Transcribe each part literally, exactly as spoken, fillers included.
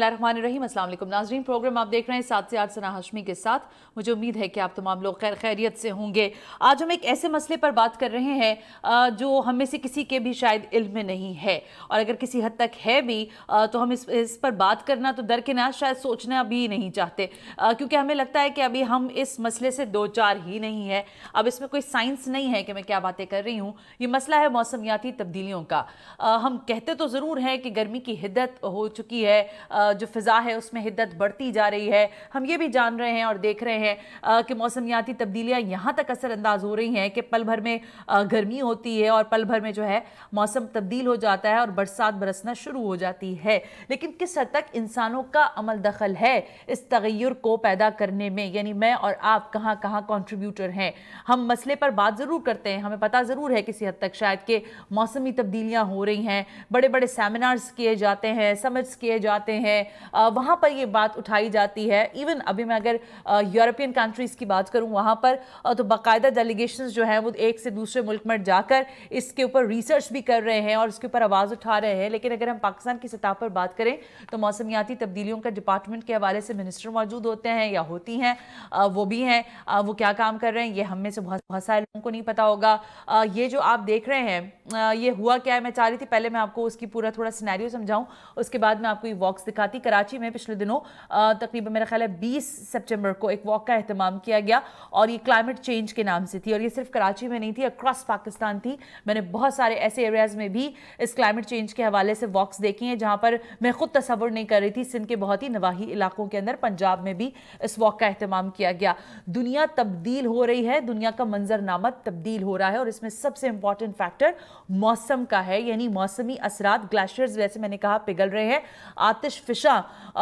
बिस्मिल्लाहिर्रहमानिर्रहीम। अस्सलाम वालेकुम नाज़रीन, प्रोग्राम आप देख रहे हैं सात से आठ सना हाशमी के साथ। मुझे उम्मीद है कि आप तमाम लोग खैर खैरियत से होंगे। आज हम एक ऐसे मसले पर बात कर रहे हैं जो हम में से किसी के भी शायद इल्म में नहीं है, और अगर किसी हद तक है भी तो हम इस इस पर बात करना तो दरकिनार शायद सोचना भी नहीं चाहते, क्योंकि हमें लगता है कि अभी हम इस मसले से दो चार ही नहीं है। अब इसमें कोई साइंस नहीं है कि मैं क्या बातें कर रही हूँ। ये मसला है मौसमियाती तब्दीलियों का। हम कहते तो ज़रूर हैं कि गर्मी की हिद्दत हो चुकी है, जो फ़िज़ा है उसमें हिद्दत बढ़ती जा रही है। हम ये भी जान रहे हैं और देख रहे हैं कि मौसमियाती तब्दीलियाँ यहाँ तक असरअंदाज हो रही हैं कि पल भर में गर्मी होती है और पल भर में जो है मौसम तब्दील हो जाता है और बरसात बरसना शुरू हो जाती है। लेकिन किस हद तक इंसानों का अमल दखल है इस तगय्युर को पैदा करने में, यानी मैं और आप कहाँ कहाँ कॉन्ट्रीब्यूटर हैं। हम मसले पर बात ज़रूर करते हैं, हमें पता ज़रूर है किसी हद तक शायद कि मौसमी तब्दीलियाँ हो रही हैं, बड़े बड़े सेमिनार्स किए जाते हैं, समिट्स किए जाते हैं, वहाँ पर ये बात उठाई जाती है। इवन अभी मैं अगर यूरोपियन कंट्रीज़ की बात करूँ वहाँ पर तो बाकायदा डेलीगेशंस जो हैं वो एक से दूसरे मुल्क में जाकर इसके ऊपर रिसर्च भी कर रहे हैं और इसके ऊपर आवाज़ उठा रहे हैं। लेकिन अगर हम पाकिस्तान की सतह पर बात करें तो मौसमियाती तब्दीलियों का डिपार्टमेंट के हवाले से मिनिस्टर मौजूद होते हैं या होती हैं, वो भी हैं, वो क्या काम कर रहे हैं ये हम में से बहुत बहुत सारे लोगों को नहीं पता होगा। ये जो आप देख रहे हैं ये हुआ क्या है, मैं चाह रही थी पहले मैं आपको उसकी पूरा थोड़ा सिनेरियो समझाऊं, उसके बाद मैं आपको ये वॉक्स दिखाती। कराची में पिछले दिनों तकरीबन मेरा ख्याल है बीस सितंबर को एक वॉक का एहतमाम किया गया और ये क्लाइमेट चेंज के नाम से थी, और ये सिर्फ कराची में नहीं थी, अक्रॉस पाकिस्तान थी। मैंने बहुत सारे ऐसे एरियाज में भी इस क्लाइमेट चेंज के हवाले से वॉक्स देखी हैं जहां पर मैं खुद तसव्वुर नहीं कर रही थी। सिंध के बहुत ही नवाही इलाकों के अंदर, पंजाब में भी इस वॉक का एहतमाम किया गया। दुनिया तब्दील हो रही है, दुनिया का मंजरनामा तब्दील हो रहा है और इसमें सबसे इंपॉर्टेंट फैक्टर मौसम का है, यानी मौसमी असरात। ग्लेशियर्स जैसे मैंने कहा पिघल रहे हैं, आतिश फिशा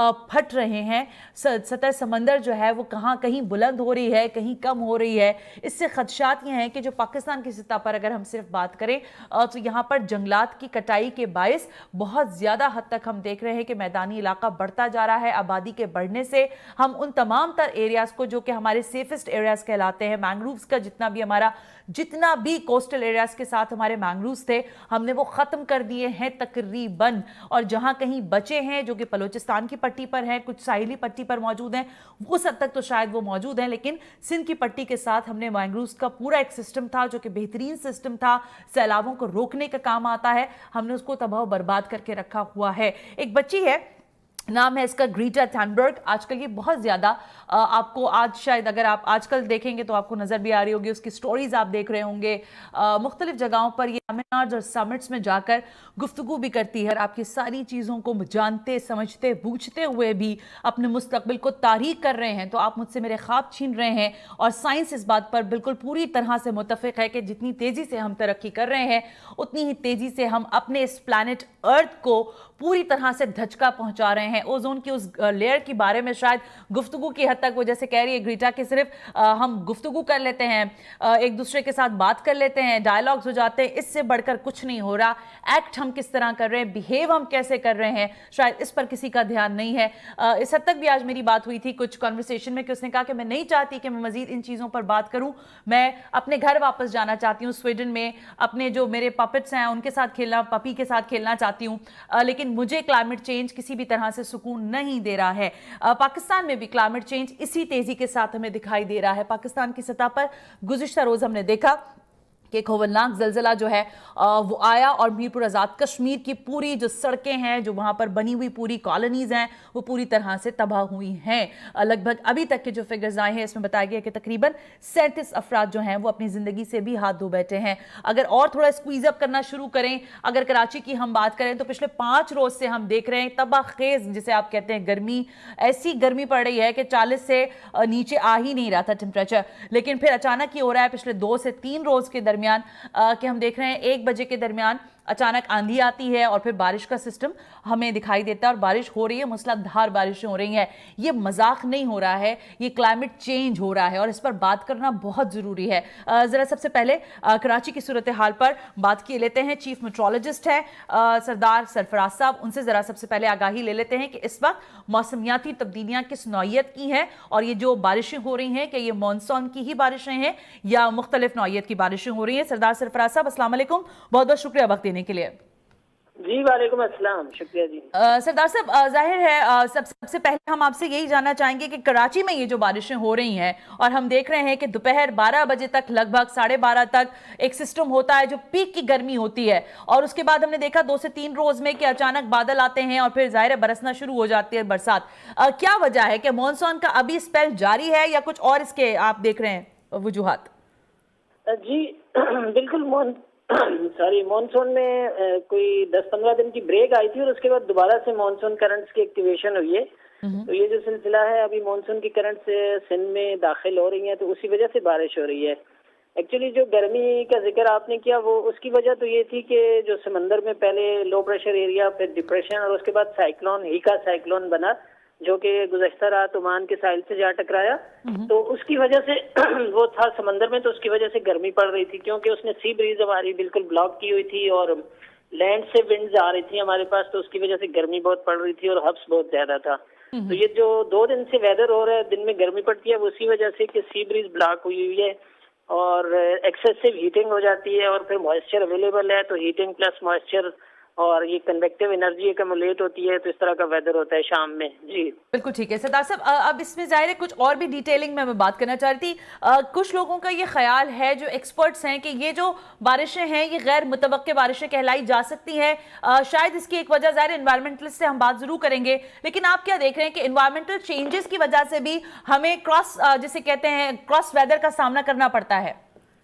फट रहे हैं, सतह समंदर जो है वो कहाँ कहीं बुलंद हो रही है, कहीं कम हो रही है। इससे खदशात ये हैं कि जो पाकिस्तान की सतह पर अगर हम सिर्फ बात करें तो यहाँ पर जंगलात की कटाई के बायस बहुत ज़्यादा हद तक हम देख रहे हैं कि मैदानी इलाका बढ़ता जा रहा है। आबादी के बढ़ने से हम उन तमाम तर एरियाज़ को जो कि हमारे सेफेस्ट एरियाज़ कहलाते हैं, मैंग्रोव्स का जितना भी हमारा जितना भी कोस्टल एरियाज़ के साथ हमारे मैंग्रोव्स थे हमने वो ख़त्म कर दिए हैं तकरीबन। और जहाँ कहीं बचे हैं जो कि बलूचिस्तान की पट्टी पर हैं, कुछ साहिली पट्टी पर मौजूद हैं, उस हद तक तो शायद वो मौजूद हैं, लेकिन सिंध की पट्टी के साथ हमने मैंग्रोव्स का पूरा एक सिस्टम था जो कि बेहतरीन सिस्टम था, सैलाबों को रोकने का काम आता है, हमने उसको तबाह बर्बाद करके रखा हुआ है। एक बच्ची है, नाम है इसका ग्रीटा थैनबर्ग। आजकल ये बहुत ज़्यादा आपको आज शायद अगर आप आजकल देखेंगे तो आपको नज़र भी आ रही होगी, उसकी स्टोरीज़ आप देख रहे होंगे। मुख्तलिफ जगहों पर ये सेमिनार्स और समिट्स में जाकर गुफ्तगू भी करती है और आपकी सारी चीज़ों को जानते समझते बूझते हुए भी अपने मुस्तकबिल को तारीख कर रहे हैं। तो आप मुझसे मेरे ख्वाब छीन रहे हैं, और साइंस इस बात पर बिल्कुल पूरी तरह से मुत्तफ़िक है कि जितनी तेज़ी से हम तरक्की कर रहे हैं उतनी ही तेज़ी से हम अपने इस प्लानट अर्थ को पूरी तरह से धचका पहुंचा रहे हैं। ओजोन की उस लेयर के बारे में शायद गुफ्तगू की हद तक वो जैसे कह रही है ग्रीटा कि सिर्फ आ, हम गुफ्तगू कर लेते हैं, आ, एक दूसरे के साथ बात कर लेते हैं, डायलॉग्स हो जाते हैं, इससे बढ़कर कुछ नहीं हो रहा। एक्ट हम किस तरह कर रहे हैं, बिहेव हम कैसे कर रहे हैं, शायद इस पर किसी का ध्यान नहीं है। आ, इस हद तक भी आज मेरी बात हुई थी कुछ कॉन्वर्सेशन में कि उसने कहा कि मैं नहीं चाहती कि मैं मजीद इन चीज़ों पर बात करूँ, मैं अपने घर वापस जाना चाहती हूँ स्वीडन में, अपने जो मेरे पपेट्स हैं उनके साथ खेलना, पपी के साथ खेलना चाहती हूँ, लेकिन मुझे क्लाइमेट चेंज किसी भी तरह से सुकून नहीं दे रहा है। पाकिस्तान में भी क्लाइमेट चेंज इसी तेजी के साथ हमें दिखाई दे रहा है। पाकिस्तान की सतह पर गुज़िश्ता रोज़ हमने देखा कि एक खौफनाक ज़लज़ला जो है वो आया और मीरपुर आज़ाद कश्मीर की पूरी जो सड़कें हैं, जो वहाँ पर बनी हुई पूरी कॉलोनीज़ हैं, वो पूरी तरह से तबाह हुई हैं। लगभग अभी तक के जो फिगर्स आए हैं इसमें बताया गया कि तकरीबन सैंतीस अफराद जो हैं वो अपनी ज़िंदगी से भी हाथ धो बैठे हैं। अगर और थोड़ा स्क्वीज़ अप करना शुरू करें, अगर कराची की हम बात करें तो पिछले पाँच रोज़ से हम देख रहे हैं तबाह खेज़ जिसे आप कहते हैं गर्मी, ऐसी गर्मी पड़ रही है कि चालीस से नीचे आ ही नहीं रहा था टेम्परेचर, लेकिन फिर अचानक ये हो रहा है पिछले दो से तीन रोज़ के दरमियान कि हम देख रहे हैं एक बजे के दरमियान अचानक आंधी आती है और फिर बारिश का सिस्टम हमें दिखाई देता है और बारिश हो रही है, मूसलाधार बारिशें हो रही हैं। ये मजाक नहीं हो रहा है, ये क्लाइमेट चेंज हो रहा है और इस पर बात करना बहुत ज़रूरी है। ज़रा सबसे पहले कराची की सूरत हाल पर बात किए लेते हैं। चीफ मेट्रोलॉजिस्ट हैं सरदार सरफराज साहब, उनसे ज़रा सबसे पहले आगाही ले लेते हैं कि इस वक्त मौसमियाती तब्दीलियाँ किस नौइयत की हैं और ये जो बारिशें हो रही हैं कि ये मानसून की ही बारिशें हैं या मुख्तलिफ नौइयत की बारिशें हो रही हैं। सरदार सरफराज साहब अस्सलाम वालेकुम, बहुत बहुत शुक्रिया वक्त देने के लिए। जी वालेकुम अस्सलाम, शुक्रिया जी। आ, सरदार साहब, जाहिर है आ, सब सबसे पहले हम आपसे यही जानना चाहेंगे कि कराची में ये जो बारिशें हो रही हैं और हम देख रहे हैं कि दोपहर बारह बजे तक, लगभग साढ़े बारह तक एक सिस्टम होता है जो पीक की गर्मी होती है, और उसके बाद हमने देखा दो से तीन रोज में कि अचानक बादल आते हैं और फिर जाहिर है बरसना शुरू हो जाती है बरसात। आ, क्या वजह है कि मानसून का अभी स्पेल जारी है या कुछ और इसके आप देख रहे हैं वजूहात? जी बिल्कुल, सॉरी मानसून में आ, कोई दस पंद्रह दिन की ब्रेक आई थी और उसके बाद दोबारा से मानसून करंट्स की एक्टिवेशन हुई है। तो ये जो सिलसिला है अभी मानसून की करंट से सिंध में दाखिल हो रही है, तो उसी वजह से बारिश हो रही है। एक्चुअली जो गर्मी का जिक्र आपने किया वो उसकी वजह तो ये थी कि जो समंदर में पहले लो प्रेशर एरिया, फिर डिप्रेशन और उसके बाद साइक्लोन, हीका साइक्लोन बना जो कि गुज़श्ता रात ओमान के साहिल से जा टकराया। तो उसकी वजह से वो था समंदर में, तो उसकी वजह से गर्मी पड़ रही थी क्योंकि उसने सी ब्रीज हमारी बिल्कुल ब्लॉक की हुई थी और लैंड से विंड्स आ रही थी हमारे पास, तो उसकी वजह से गर्मी बहुत पड़ रही थी और हब्स बहुत ज्यादा था। तो ये जो दो दिन से वेदर हो रहा है, दिन में गर्मी पड़ती है, वो उसी वजह से कि सी ब्रीज ब्लॉक हुई हुई है और एक्सेसिव हीटिंग हो जाती है और फिर मॉइस्चर अवेलेबल है, तो हीटिंग प्लस मॉइस्चर और ये कन्वेक्टिव एनर्जी एकमुलेट होती है, तो इस तरह का वेदर होता है शाम में। जी बिल्कुल ठीक है सरदार साहब। अब इसमें जाहिर है कुछ और भी डिटेलिंग में मैं बात करना चाह रही थी। आ, कुछ लोगों का ये ख्याल है, जो एक्सपर्ट्स हैं, कि ये जो बारिशें हैं ये गैर मुतवक्के बारिशें कहलाई जा सकती हैं। आ, शायद इसकी एक वजह जाहिर एनवायरमेंटलिस्ट से हम बात जरूर करेंगे, लेकिन आप क्या देख रहे हैं कि एनवायरमेंटल चेंजेस की वजह से भी हमें क्रॉस, जिसे कहते हैं क्रॉस वेदर का सामना करना पड़ता है?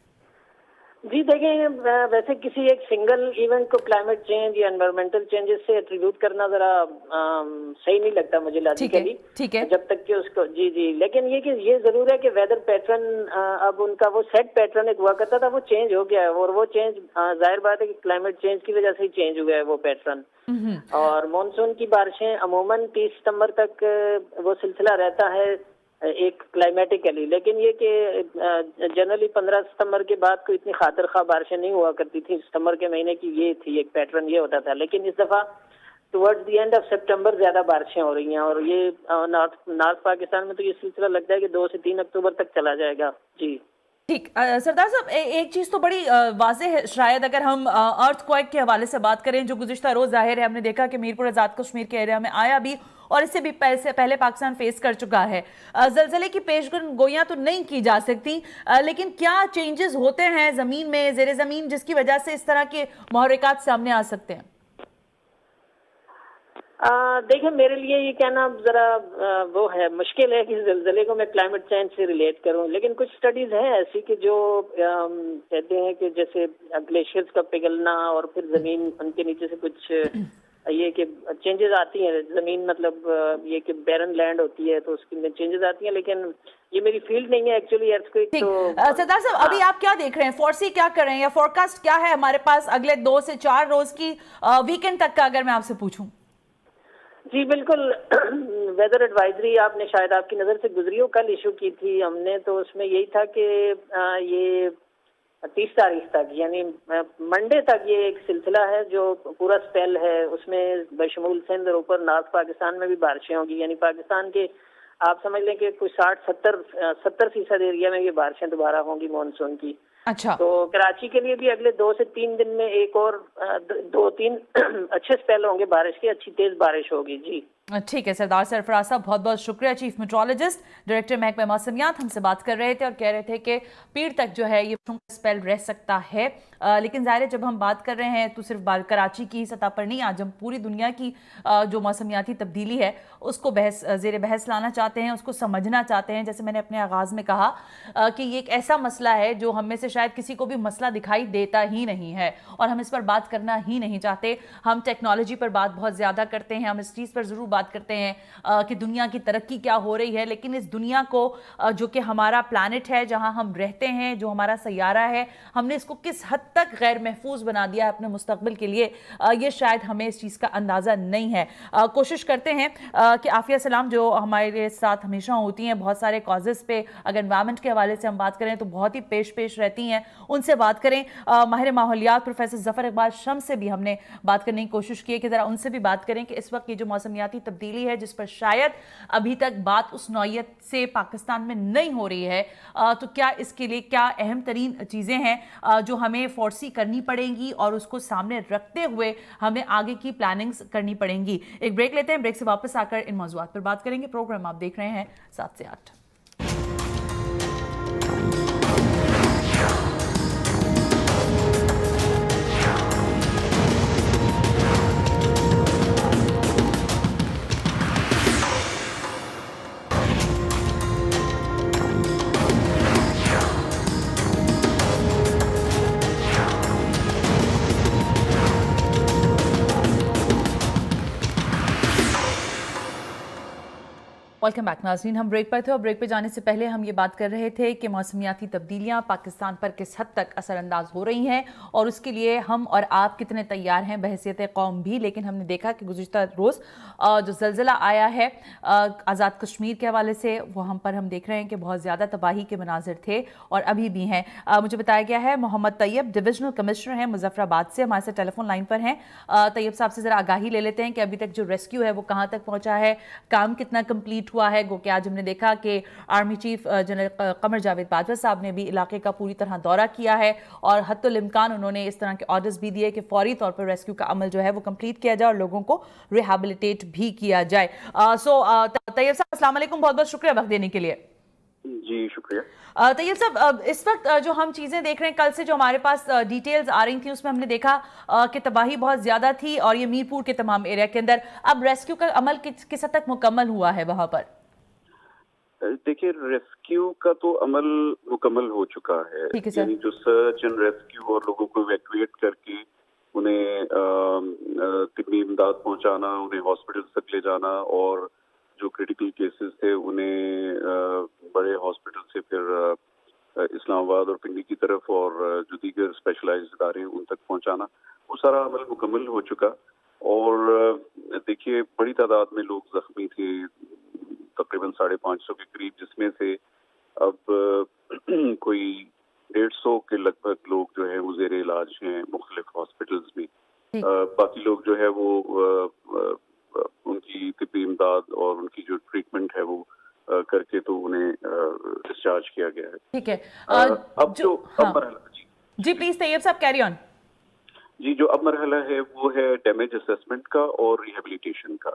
जी देखें, वैसे किसी एक सिंगल इवेंट को क्लाइमेट चेंज या एनवायरमेंटल चेंजेस से एट्रीब्यूट करना जरा सही नहीं लगता मुझे लॉजिकली, ठीक है, जब तक कि उसको जी जी लेकिन ये कि ये जरूर है कि वेदर पैटर्न अब उनका वो सेट पैटर्न एक हुआ करता था, वो चेंज हो गया है और वो चेंज जाहिर बात है कि क्लाइमेट चेंज की वजह से ही चेंज हुआ है वो पैटर्न। और मानसून की बारिशें अमूमन तीस सितम्बर तक वो सिलसिला रहता है एक क्लाइमेटिकली, लेकिन ये कि जनरली पंद्रह सितंबर के बाद कोई इतनी खातिर खा बारिशें नहीं हुआ करती थी। सितंबर के महीने की ये थी एक पैटर्न, ये होता था, लेकिन इस दफा टुवर्ड्स द एंड ऑफ सितंबर ज्यादा बारिशें हो रही हैं और ये नॉर्थ नॉर्थ पाकिस्तान में तो ये सिलसिला लगता है कि दो से तीन अक्टूबर तक चला जाएगा। जी ठीक। सरदार साहब, एक चीज तो बड़ी वाज़ेह है, शायद अगर हम अर्थक्वेक के हवाले से बात करें, जो गुज़िश्ता रोज जाहिर है हमने देखा कि मीरपुर आज़ाद कश्मीर के एरिया में आया भी और इससे भी पहले पहले पाकिस्तान फेस कर चुका है। जलजले की पेशगोई गोइयां तो नहीं की जा सकती, लेकिन क्या चेंजेस होते हैं जमीन में, जेर जमीन, जिसकी वजह से इस तरह के मुहर्रिकात सामने आ सकते हैं? देखिए, मेरे लिए ये कहना जरा आ, वो है, मुश्किल है कि ज़लज़ले को मैं क्लाइमेट चेंज से रिलेट करूं, लेकिन कुछ स्टडीज हैं ऐसी कि जो आ, कहते हैं कि जैसे ग्लेशियर्स का पिघलना और फिर जमीन उनके नीचे से कुछ ये कि चेंजेस आती हैं, जमीन मतलब ये कि बैरन लैंड होती है तो उसकी चेंजेस आती हैं, लेकिन ये मेरी फील्ड नहीं है एक्चुअली अर्थक्वेक। तो सरदार साहब, अभी आप क्या देख रहे हैं, फोर्सी क्या कर रहे हैं या फोरकास्ट क्या है हमारे पास अगले दो से चार रोज की, वीकेंड तक का अगर मैं आपसे पूछूं? जी बिल्कुल, वेदर एडवाइजरी आपने शायद आपकी नज़र से गुजरी हो, कल इशू की थी हमने, तो उसमें यही था कि ये तीस तारीख तक यानी मंडे तक ये एक सिलसिला है जो पूरा स्पेल है, उसमें बशमूल सिंध और ऊपर नॉर्थ पाकिस्तान में भी बारिशें होंगी, यानी पाकिस्तान के आप समझ लें कि कुछ साठ सत्तर सत्तर फीसद एरिया में ये बारिशें दोबारा होंगी मानसून की। अच्छा, तो कराची के लिए भी अगले दो से तीन दिन में एक और दो तीन अच्छे स्पेल होंगे बारिश के, अच्छी तेज बारिश होगी। जी ठीक है सरदार सरफराज साहब, बहुत बहुत शुक्रिया। चीफ मेट्रोलॉजिस्ट डायरेक्टर महकमा मौसमियात हमसे बात कर रहे थे और कह रहे थे कि पीर तक जो है ये स्पेल रह सकता है, आ, लेकिन ज़ाहिर है जब हम बात कर रहे हैं तो सिर्फ कराची की सतह पर नहीं, आज हम पूरी दुनिया की आ, जो मौसमियाती तब्दीली है उसको बहस ज़ेर बहस लाना चाहते हैं, उसको समझना चाहते हैं। जैसे मैंने अपने आगाज़ में कहा आ, कि ये एक ऐसा मसला है जो हम में से शायद किसी को भी मसला दिखाई देता ही नहीं है और हम इस पर बात करना ही नहीं चाहते। हम टेक्नोलॉजी पर बात बहुत ज़्यादा करते हैं, हम इस चीज़ पर ज़रूर बात करते हैं आ, कि दुनिया की तरक्की क्या हो रही है, लेकिन इस दुनिया को आ, जो कि हमारा प्लैनेट है, जहां हम रहते हैं, जो हमारा सैयारा है, हमने इसको किस हद तक गैर महफूज बना दिया है अपने मुस्तकबिल के लिए, आ, ये शायद हमें इस चीज़ का अंदाज़ा नहीं है। आ, कोशिश करते हैं आ, कि आफिया सलाम जो हमारे साथ हमेशा होती हैं बहुत सारे कॉजेज़ पे, अगर एनवायरमेंट के हवाले से हम बात करें तो बहुत ही पेश पेश रहती हैं, उनसे बात करें। माहिर माहौलियात प्रोफेसर ज़फ़र इकबाल शम्स से भी हमने बात करने की कोशिश की है कि ज़रा उनसे भी बात करें कि इस वक्त ये जो मौसमियाती तब्दीली है जिस पर शायद अभी तक बात उस नौयत से पाकिस्तान में नहीं हो रही है, तो क्या इसके लिए क्या अहम तरीन चीज़ें हैं जो हमें फोर्सी करनी पड़ेंगी और उसको सामने रखते हुए हमें आगे की प्लानिंग्स करनी पड़ेंगी? एक ब्रेक लेते हैं, ब्रेक से वापस आकर इन मौज़ूआत पर बात करेंगे। प्रोग्राम आप देख रहे हैं सात से आठ। वेलकम बैक नाज़रीन, हम ब्रेक पर थे और ब्रेक पे जाने से पहले हम ये बात कर रहे थे कि मौसमियाती तब्दीलियां पाकिस्तान पर किस हद तक असरअंदाज हो रही हैं और उसके लिए हम और आप कितने तैयार हैं बहैसियत कौम भी। लेकिन हमने देखा कि गुज़िश्ता रोज़ जो ज़लज़ला आया है आज़ाद कश्मीर के हवाले से, वो हम पर हम देख रहे हैं कि बहुत ज़्यादा तबाही के मनाजिर थे और अभी भी हैं। मुझे बताया गया है मोहम्मद तैयब डिविजनल कमिश्नर हैं मुजफ्फराबाद से, हमारे साथ टेलीफोन लाइन पर हैं। तैयब साहब से ज़रा आगाही ले लेते हैं कि अभी तक जो रेस्क्यू है वो कहाँ तक पहुँचा है, काम कितना कम्प्लीट हुआ है। गो कि आज हमने देखा कि army chief general Qamar Javed Bajwa साहब ने भी इलाके का पूरी तरह दौरा किया है और हत्तुल इम्कान उन्होंने इस तरह के ऑर्डर्स भी दिए कि फौरी तौर पर रेस्क्यू का अमल जो है वो कंप्लीट किया जाए और लोगों को रिहैबिलिटेट भी किया जाए। सो तैयब साहब अस्सलाम वालेकुम, बहुत बहुत शुक्रिया वक्त देने के लिए। जी शुक्रिया। तैयब साहब, इस वक्त जो हम चीज़ें देख रहे हैं, कल से जो हमारे पास डिटेल्स आ रही थी उसमें हमने देखा कि तबाही बहुत ज़्यादा थी और ये मीरपुर के तमाम एरिया के अंदर। अब रेस्क्यू का अमल किस किस हद तक मुकम्मल हुआ है वहाँ पर? देखिए, रेस्क्यू का तो अमल मुकम्मल हो चुका है, यानी जो सर्च एंड रेस्क्यू और लोगों को इवैक्यूएट करके उन्हें तिब्बी इमदाद पहुंचाना, उन्हें हॉस्पिटल तक ले जाना और जो क्रिटिकल केसेस थे उन्हें बड़े हॉस्पिटल से फिर इस्लामाबाद और पिंडी की तरफ और जो दीगर स्पेशलाइज्ड इदारे उन तक पहुंचाना, वो सारा अमल मुकम्मल हो चुका। और देखिए, बड़ी तादाद में लोग जख्मी थे, तकरीबन साढ़े पाँच सौ के करीब, जिसमें से अब कोई डेढ़ सौ के लगभग लोग जो है वो ज़ेर इलाज हैं मुख्तलिफ हॉस्पिटल्स में। बाकी लोग जो है वो आ, आ, उनकी तिब्बी इमदाद और उनकी जो ट्रीटमेंट है वो आ, करके तो उन्हें डिस्चार्ज किया गया है। ठीक है। आ, अब जो, जो हाँ। अब मरहला जी जी प्लीज तैयब साहब कैरी ऑन। जी, जो अब मरहला है वो है डैमेज असेसमेंट का और रिहेबिलिटेशन का।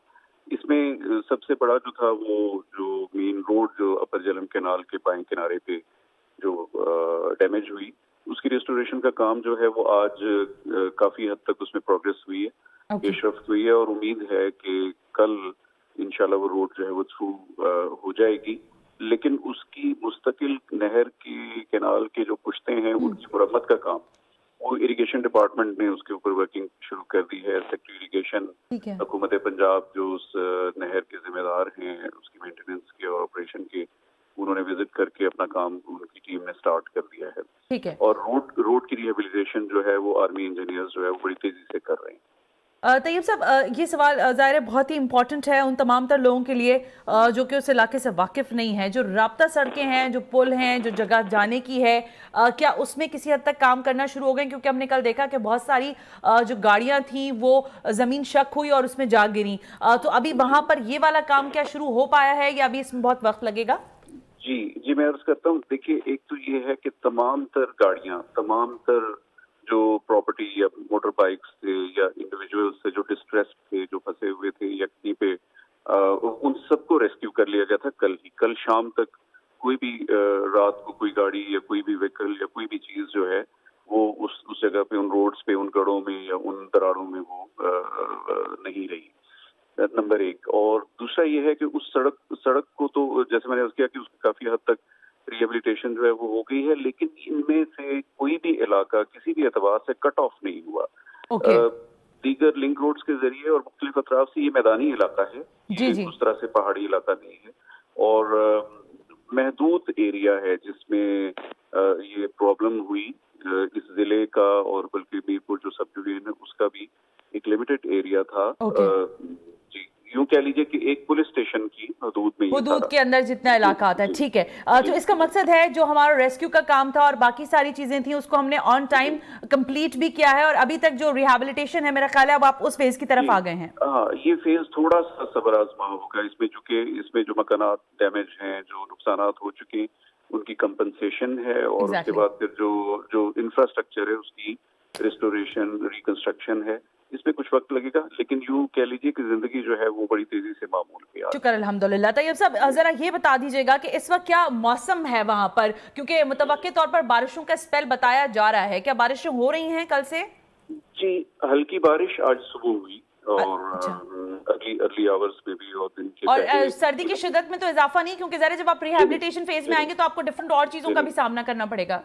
इसमें सबसे बड़ा जो था वो जो मेन रोड जो अपर झेलम कैनाल के बाएं किनारे पे जो डैमेज हुई, उसकी रेस्टोरेशन का काम जो है वो आज काफी हद तक उसमें प्रोग्रेस हुई है, पेशरफ्त हुई है और उम्मीद है कि कल इंशाल्लाह वो रोड जो है वो थ्रू हो जाएगी। लेकिन उसकी मुस्तकिल नहर की कैनाल के जो पुश्ते हैं उनकी मुरम्मत का काम वो इरिगेशन डिपार्टमेंट ने उसके ऊपर वर्किंग शुरू कर दी है। सेक्रेटरी इरिगेशन हुकूमत पंजाब जो उस नहर के जिम्मेदार हैं उसकी मेंटेनेंस के और ऑपरेशन के, उन्होंने विजिट करके अपना काम उनकी टीम ने स्टार्ट कर दिया है। ठीक है। और रोड रोड की रिहेबिलिटेशन जो है वो आर्मी इंजीनियर्स जो है वो बड़ी तेजी से कर रहे हैं। तैयब साहब, ये सवाल ज़ाहिर है बहुत ही इंपॉर्टेंट है उन तमाम तर लोगों के लिए जो कि उस इलाके से वाकिफ़ नहीं है। जो राब्ता सड़कें हैं, जो पुल हैं, जो जगह जाने की है, क्या उसमें किसी हद तक काम करना शुरू हो गए? क्योंकि हमने कल देखा कि बहुत सारी जो गाड़ियां थी वो ज़मीन शक हुई और उसमें जा गिरी। तो अभी वहाँ पर ये वाला काम क्या शुरू हो पाया है या अभी इसमें बहुत वक्त लगेगा? जी जी मैं अर्ज करता हूँ। देखिए, एक तो ये है कि तमाम तर गाड़ियाँ, तमाम तर जो प्रॉपर्टी या मोटर बाइक्स थे या इंडिविजुअल्स थे जो डिस्ट्रेस्ड थे, जो फंसे हुए थे या कहीं पे, आ, उन सबको रेस्क्यू कर लिया गया था कल ही। कल शाम तक कोई भी आ, रात को कोई गाड़ी या कोई भी व्हीकल या कोई भी चीज जो है वो उस उस जगह पे, उन रोड्स पे, उन गढ़ों में या उन दरारों में वो आ, आ, नहीं रही, नंबर एक। और दूसरा ये है कि उस सड़क सड़क को तो जैसे मैंने अर्ज किया कि उसकी काफी हद तक रिहेबिलिटेशन जो है वो हो गई है, लेकिन इनमें से कोई भी इलाका किसी भी एतबार से कट ऑफ नहीं हुआ। okay. दीगर लिंक रोड्स के जरिए और मुख्तलिफ अतराफ से ये मैदानी इलाका है, जी जी। उस तरह से पहाड़ी इलाका नहीं है और महदूद एरिया है जिसमें ये प्रॉब्लम हुई। इस जिले का और बल्कि मीरपुर जो सब डिवीजन है उसका भी एक लिमिटेड एरिया था। okay. जी, यूं कह लीजिए कि एक पुलिस स्टेशन की हदूद में, हदूद के अंदर जितना इलाका आता है। ठीक है, तो इसका मकसद है जो हमारा रेस्क्यू का काम था और बाकी सारी चीजें थी उसको हमने ऑन टाइम कंप्लीट भी किया है, और अभी तक जो रिहेबिलिटेशन है मेरा ख्याल है अब आप उस फेज की तरफ आ गए हैं। हाँ, ये फेज थोड़ा सा सब्र आजमा होगा इसमें, चूंकि इसमें जो मकानात डैमेज हैं, जो नुकसानात हो चुके, उनकी कंपनसेशन है, और exactly. उसके बाद फिर जो जो इंफ्रास्ट्रक्चर है उसकी रिस्टोरेशन, रिकंस्ट्रक्शन है, इसमें कुछ वक्त लगेगा, लेकिन यूं कह लीजिए कि जिंदगी जो है वो बड़ी तेजी से मामूल पे आ रही है। शुक्र अल्हम्दुलिल्लाह। तैयब साहब, जरा ये बता दीजिएगा कि इस वक्त क्या मौसम है वहां पर, क्योंकि मुतवक्के तौर पर बारिशों का स्पेल बताया जा रहा है, क्या बारिशें हो रही हैं कल से? जी, हल्की बारिश आज सुबह हुई, और अच्छा। अर्ली अर्ली आवर्स में भी, और दिन के और सर्दी की शिद्दत में तो इजाफा नहीं, क्योंकि जरा जब आप रिहेबिलिटेशन फेज में आएंगे तो आपको डिफरेंट और चीजों का भी सामना करना पड़ेगा।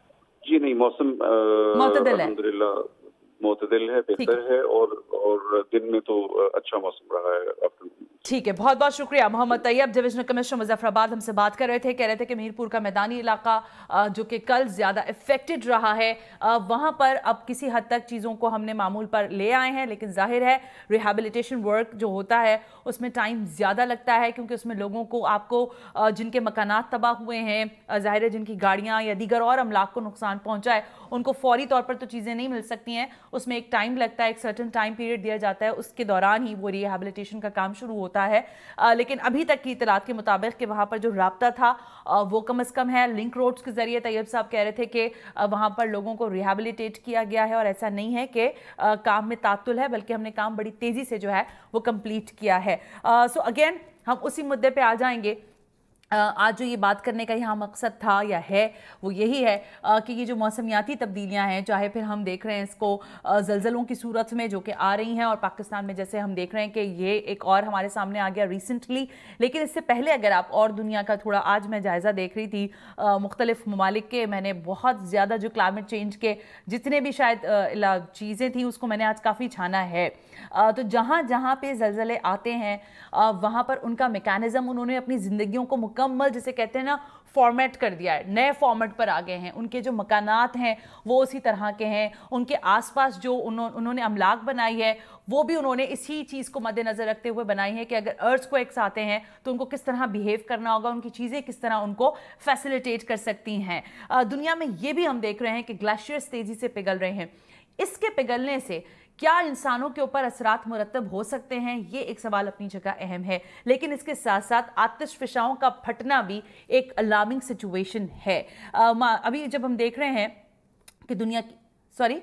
जी नहीं, मौसम अल्हम्दुलिल्लाह मोतदिल है, बेहतर है, और और दिन में तो अच्छा मौसम रहा है। ठीक है, बहुत बहुत शुक्रिया। मोहम्मद तैयब, डिविजनल कमिश्नर मुजफ्फराबाद, हमसे बात कर रहे थे। कह रहे थे कि मीरपुर का मैदानी इलाका जो कि कल ज़्यादा इफेक्टेड रहा है, वहाँ पर अब किसी हद तक चीज़ों को हमने मामूल पर ले आए हैं, लेकिन जाहिर है रिहेबिलिटेशन वर्क जो होता है उसमें टाइम ज़्यादा लगता है, क्योंकि उसमें लोगों को, आपको जिनके मकानात तबाह हुए हैं, ज़ाहिर है जिनकी गाड़ियाँ या दीगर और अमलाक को नुकसान पहुँचा है, उनको फौरी तौर पर तो चीज़ें नहीं मिल सकती हैं, उसमें एक टाइम लगता है, एक सर्टेन टाइम पीरियड दिया जाता है, उसके दौरान ही वो रिहेबिलिटेशन का काम शुरू होता है। आ, लेकिन अभी तक की इतलात के मुताबिक कि वहाँ पर जो राब्ता था आ, वो कम अज़ कम है। लिंक रोड्स के ज़रिए तैयब साहब कह रहे थे कि वहाँ पर लोगों को रिहेबिलिटेट किया गया है, और ऐसा नहीं है कि काम में तातुल है, बल्कि हमने काम बड़ी तेज़ी से जो है वो कंप्लीट किया है। सो अगेन हम उसी मुद्दे पे आ जाएंगे। आज जो ये बात करने का यहाँ मकसद था या है वो यही है कि ये जो मौसमियाती तब्दीलियाँ हैं, चाहे फिर हम देख रहे हैं इसको ज़लज़लों की सूरत में जो कि आ रही हैं, और पाकिस्तान में जैसे हम देख रहे हैं कि ये एक और हमारे सामने आ गया रिसेंटली, लेकिन इससे पहले अगर आप और दुनिया का थोड़ा, आज मैं जायज़ा देख रही थी मुख्तलिफ ममालिक के, मैंने बहुत ज़्यादा जो क्लाइमेट चेंज के जितने भी शायद चीज़ें थी उसको मैंने आज काफ़ी छाना है। तो जहाँ जहाँ पे ज़लज़ले आते हैं वहाँ पर उनका मैकेनिज़्म उन्होंने अपनी ज़िंदगियों को मुकम्मल, जिसे कहते हैं ना, फॉर्मेट कर दिया है, नए फॉर्मेट पर आ गए हैं। उनके जो मकानात हैं वो उसी तरह के हैं, उनके आसपास जो उन्होंने अमलाक बनाई है वो भी उन्होंने इसी चीज़ को मद्देनज़र रखते हुए बनाई है कि अगर अर्थक्वेक्स आते हैं तो उनको किस तरह बिहेव करना होगा, उनकी चीज़ें किस तरह उनको फैसिलिटेट कर सकती हैं। दुनिया में ये भी हम देख रहे हैं कि ग्लेशियर्स तेज़ी से पिघल रहे हैं। इसके पिघलने से क्या इंसानों के ऊपर असरात मुरतब हो सकते हैं, ये एक सवाल अपनी जगह अहम है, लेकिन इसके साथ साथ आतिशफिशाओं का फटना भी एक अलार्मिंग सिचुएशन है। अभी जब हम देख रहे हैं कि दुनिया की, सॉरी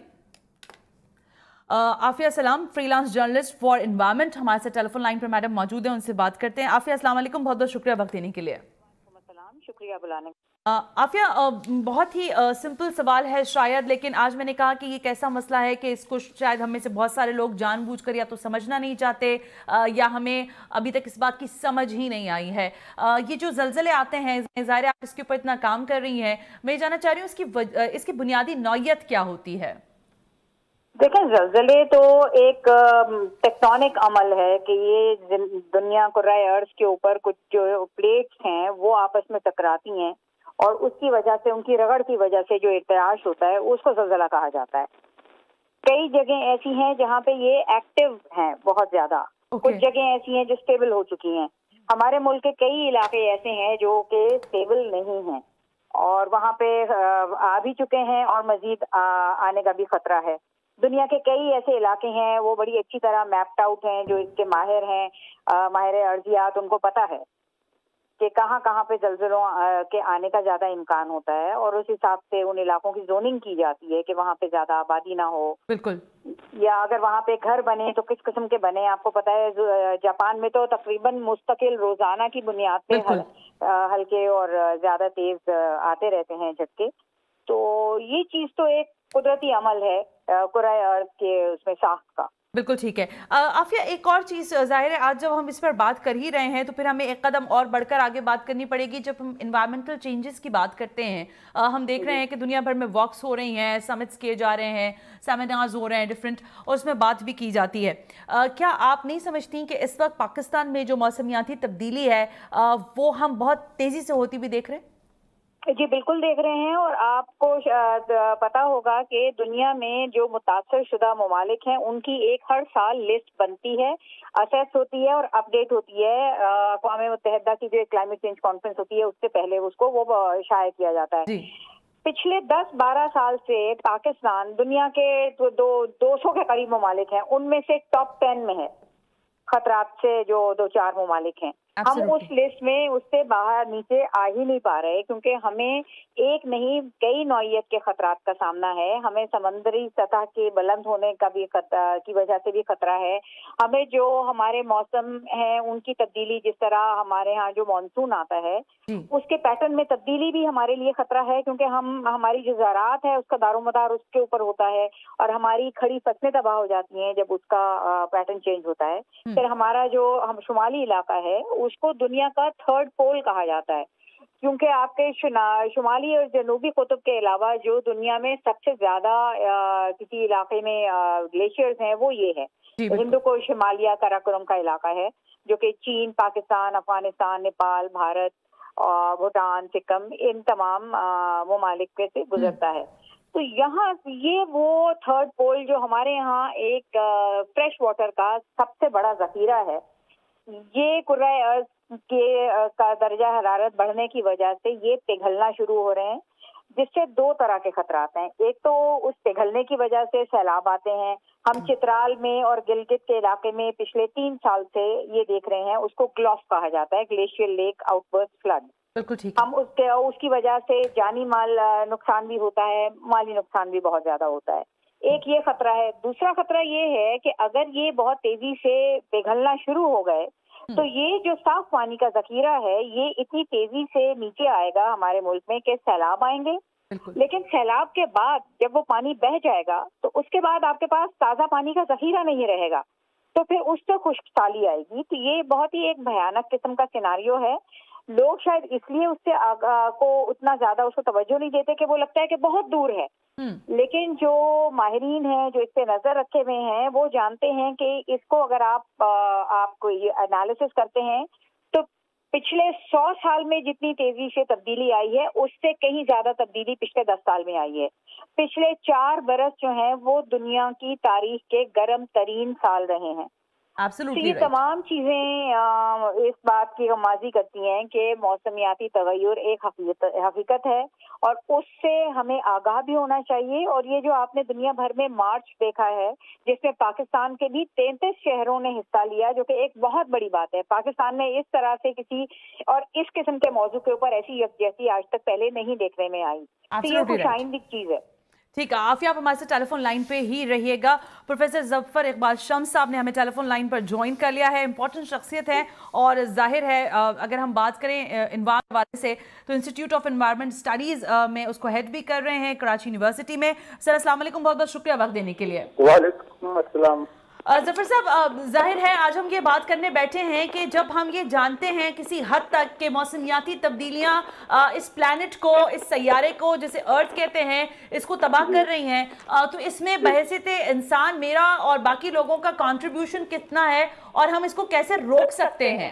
आफिया सलाम, फ्रीलांस जर्नलिस्ट फॉर एनवायरनमेंट, हमारे साथ टेलीफोन लाइन पर मैडम मौजूद है, उनसे बात करते हैं। आफिया अस्सलाम वालेकुम, बहुत बहुत शुक्रिया वक्त देने के लिए। शुक्रिया बुलाने। आफिया, बहुत ही सिंपल सवाल है शायद, लेकिन आज मैंने कहा कि ये एक ऐसा मसला है कि इसको शायद हम में से बहुत सारे लोग जानबूझकर या तो समझना नहीं चाहते, या हमें अभी तक इस बात की समझ ही नहीं आई है। ये जो ज़लज़ले आते हैं, ज़ाहिर आप इसके ऊपर इतना काम कर रही हैं, मैं जानना चाह रही हूँ इसकी इसकी बुनियादी नौयत क्या होती है? देखें, ज़लज़ले तो एक टेक्टोनिक अमल है कि ये दुनिया को राय अर्थ के ऊपर कुछ जो प्लेट्स हैं वो आपस में टकराती हैं, और उसकी वजह से, उनकी रगड़ की वजह से जो इर्तियाश होता है उसको ज़लज़ला कहा जाता है। कई जगह ऐसी हैं जहाँ पे ये एक्टिव हैं बहुत ज्यादा, okay. कुछ जगह ऐसी हैं जो स्टेबल हो चुकी हैं। हमारे मुल्क के कई इलाके ऐसे हैं जो कि स्टेबल नहीं हैं, और वहाँ पे आ भी चुके हैं और मजीद आने का भी खतरा है। दुनिया के कई ऐसे इलाके हैं वो बड़ी अच्छी तरह मैप्ड आउट हैं, जो इसके माहिर हैं, माहिर अर्जियात, उनको पता है कि कहाँ कहाँ पे ज़लज़लों के आने का ज़्यादा इम्कान होता है, और उस हिसाब से उन इलाकों की जोनिंग की जाती है कि वहाँ पे ज़्यादा आबादी ना हो। बिल्कुल। या अगर वहाँ पे घर बने तो किस किस्म के बने। आपको पता है जापान में तो तकरीबन मुस्तकिल रोजाना की बुनियाद पे हल, हल्के और ज़्यादा तेज आते रहते हैं झटके। तो ये चीज़ तो एक कुदरती अमल है कुराए अर्थ के उसमें साख्त का। बिल्कुल ठीक है। आफिया, एक और चीज़ ज़ाहिर है आज जब हम इस पर बात कर ही रहे हैं तो फिर हमें एक कदम और बढ़कर आगे बात करनी पड़ेगी। जब हम इन्वायरमेंटल चेंजेस की बात करते हैं, आ, हम देख रहे हैं कि दुनिया भर में वॉक्स हो रही हैं, समिट्स किए जा रहे हैं, सेमिनार्स हो रहे हैं डिफरेंट, और उसमें बात भी की जाती है। आ, क्या आप नहीं समझती कि इस वक्त पाकिस्तान में जो मौसमियाती तब्दीली है आ, वो हम बहुत तेज़ी से होती भी देख रहे हैं? जी बिल्कुल देख रहे हैं। और आपको पता होगा कि दुनिया में जो मुतासर शुदा ममालिक हैं उनकी एक हर साल लिस्ट बनती है, असेस होती है और अपडेट होती है। अक़वाम मुत्तहिदा की जो क्लाइमेट चेंज कॉन्फ्रेंस होती है उससे पहले उसको वो शाया किया जाता है। पिछले दस बारह साल से पाकिस्तान दुनिया के दो दो सौ के करीब ममालिक हैं, उनमें से टॉप टेन में है खतरात से जो दो चार ममालिक हैं। हम उस लिस्ट में उससे बाहर नीचे आ ही नहीं पा रहे, क्योंकि हमें एक नहीं कई नौइयत के खतरात का सामना है। हमें समंदरी सतह के बुलंद होने का भी खतरा की वजह से भी खतरा है। हमें जो हमारे मौसम है उनकी तब्दीली, जिस तरह हमारे यहाँ जो मानसून आता है उसके पैटर्न में तब्दीली भी हमारे लिए खतरा है, क्योंकि हम हमारी जो ज़राअत है उसका दारोमदार उसके ऊपर होता है और हमारी खड़ी फसलें तबाह हो जाती हैं जब उसका पैटर्न चेंज होता है। फिर हमारा जो हम शुमाली इलाका है उसको दुनिया का थर्ड पोल कहा जाता है, क्योंकि आपके शुमाली और जनूबी कुतुब के अलावा जो दुनिया में सबसे ज्यादा किसी इलाके में ग्लेशियर्स हैं वो ये है हिंदू को शिमालिया काराकोरम का इलाका है, जो कि चीन, पाकिस्तान, अफगानिस्तान, नेपाल, भारत, भूटान, सिक्किम इन तमाम ममालिक पे से गुजरता है। तो यहाँ ये वो थर्ड पोल जो हमारे यहाँ एक फ्रेश वाटर का सबसे बड़ा जखीरा है, ये कुर्राए अर्ज के का दर्जा हरारत बढ़ने की वजह से ये पिघलना शुरू हो रहे हैं, जिससे दो तरह के खतरात हैं। एक तो उस पिघलने की वजह से सैलाब आते हैं। हम चित्राल में और गिलगित के इलाके में पिछले तीन साल से ये देख रहे हैं, उसको ग्लॉफ कहा जाता है, ग्लेशियल लेक आउटबर्स्ट फ्लड। बिल्कुल ठीक है। हम उसके उसकी वजह से जानी माल नुकसान भी होता है, माली नुकसान भी बहुत ज्यादा होता है। एक ये खतरा है। दूसरा खतरा ये है कि अगर ये बहुत तेजी से पिघलना शुरू हो गए तो ये जो साफ पानी का जखीरा है ये इतनी तेजी से नीचे आएगा हमारे मुल्क में कि सैलाब आएंगे। लेकिन सैलाब के बाद जब वो पानी बह जाएगा तो उसके बाद आपके पास ताज़ा पानी का जखीरा नहीं रहेगा, तो फिर उससे खुश्कसाली आएगी। तो ये बहुत ही एक भयानक किस्म का सिनारियो है। लोग शायद इसलिए उससे को उतना ज्यादा उसको तवज्जो नहीं देते कि वो लगता है कि बहुत दूर है, लेकिन जो माहिरीन हैं जो इस पे नजर रखे हुए हैं वो जानते हैं कि इसको अगर आप आपको ये एनालिसिस करते हैं तो पिछले सौ साल में जितनी तेजी से तब्दीली आई है उससे कहीं ज्यादा तब्दीली पिछले दस साल में आई है। पिछले चार बरस जो हैं वो दुनिया की तारीख के गर्म तरीन साल रहे हैं। Absolutely ये right. तमाम चीजें इस बात की गमाजी करती हैं कि मौसमियाती तगय्युर एक हकीकत है और उससे हमें आगाह भी होना चाहिए। और ये जो आपने दुनिया भर में मार्च देखा है जिसमें पाकिस्तान के भी तैंतीस शहरों ने हिस्सा लिया, जो कि एक बहुत बड़ी बात है। पाकिस्तान ने इस तरह से किसी और इस किस्म के मौजू के ऊपर ऐसी यकजहती आज तक पहले नहीं देखने में आई। तो ये कुछ आइंदी चीज है। ठीक है, आफिया आप हमारे साथ टेलीफोन लाइन पे ही रहिएगा। प्रोफेसर जफर इकबाल शम्स साहब ने हमें टेलीफोन लाइन पर ज्वाइन कर लिया है। इंपॉर्टेंट शख्सियत है और जाहिर है अगर हम बात करें एनवायरमेंट वाले से तो इंस्टीट्यूट ऑफ एनवायरमेंट स्टडीज में उसको हेड भी कर रहे हैं कराची यूनिवर्सिटी में। सर अस्सलाम वालेकुम, बहुत बहुत शुक्रिया वक्त देने के लिए। वालेकुम अस्सलाम। जफर साहब, जाहिर है आज हम ये बात करने बैठे हैं कि जब हम ये जानते हैं किसी हद तक कि मौसमियाती तब्दीलियां इस प्लैनेट को, इस सैयारे को जिसे अर्थ कहते हैं, इसको तबाह कर रही हैं, तो इसमें बहैसियत इंसान मेरा और बाकी लोगों का कंट्रीब्यूशन कितना है और हम इसको कैसे रोक सकते हैं?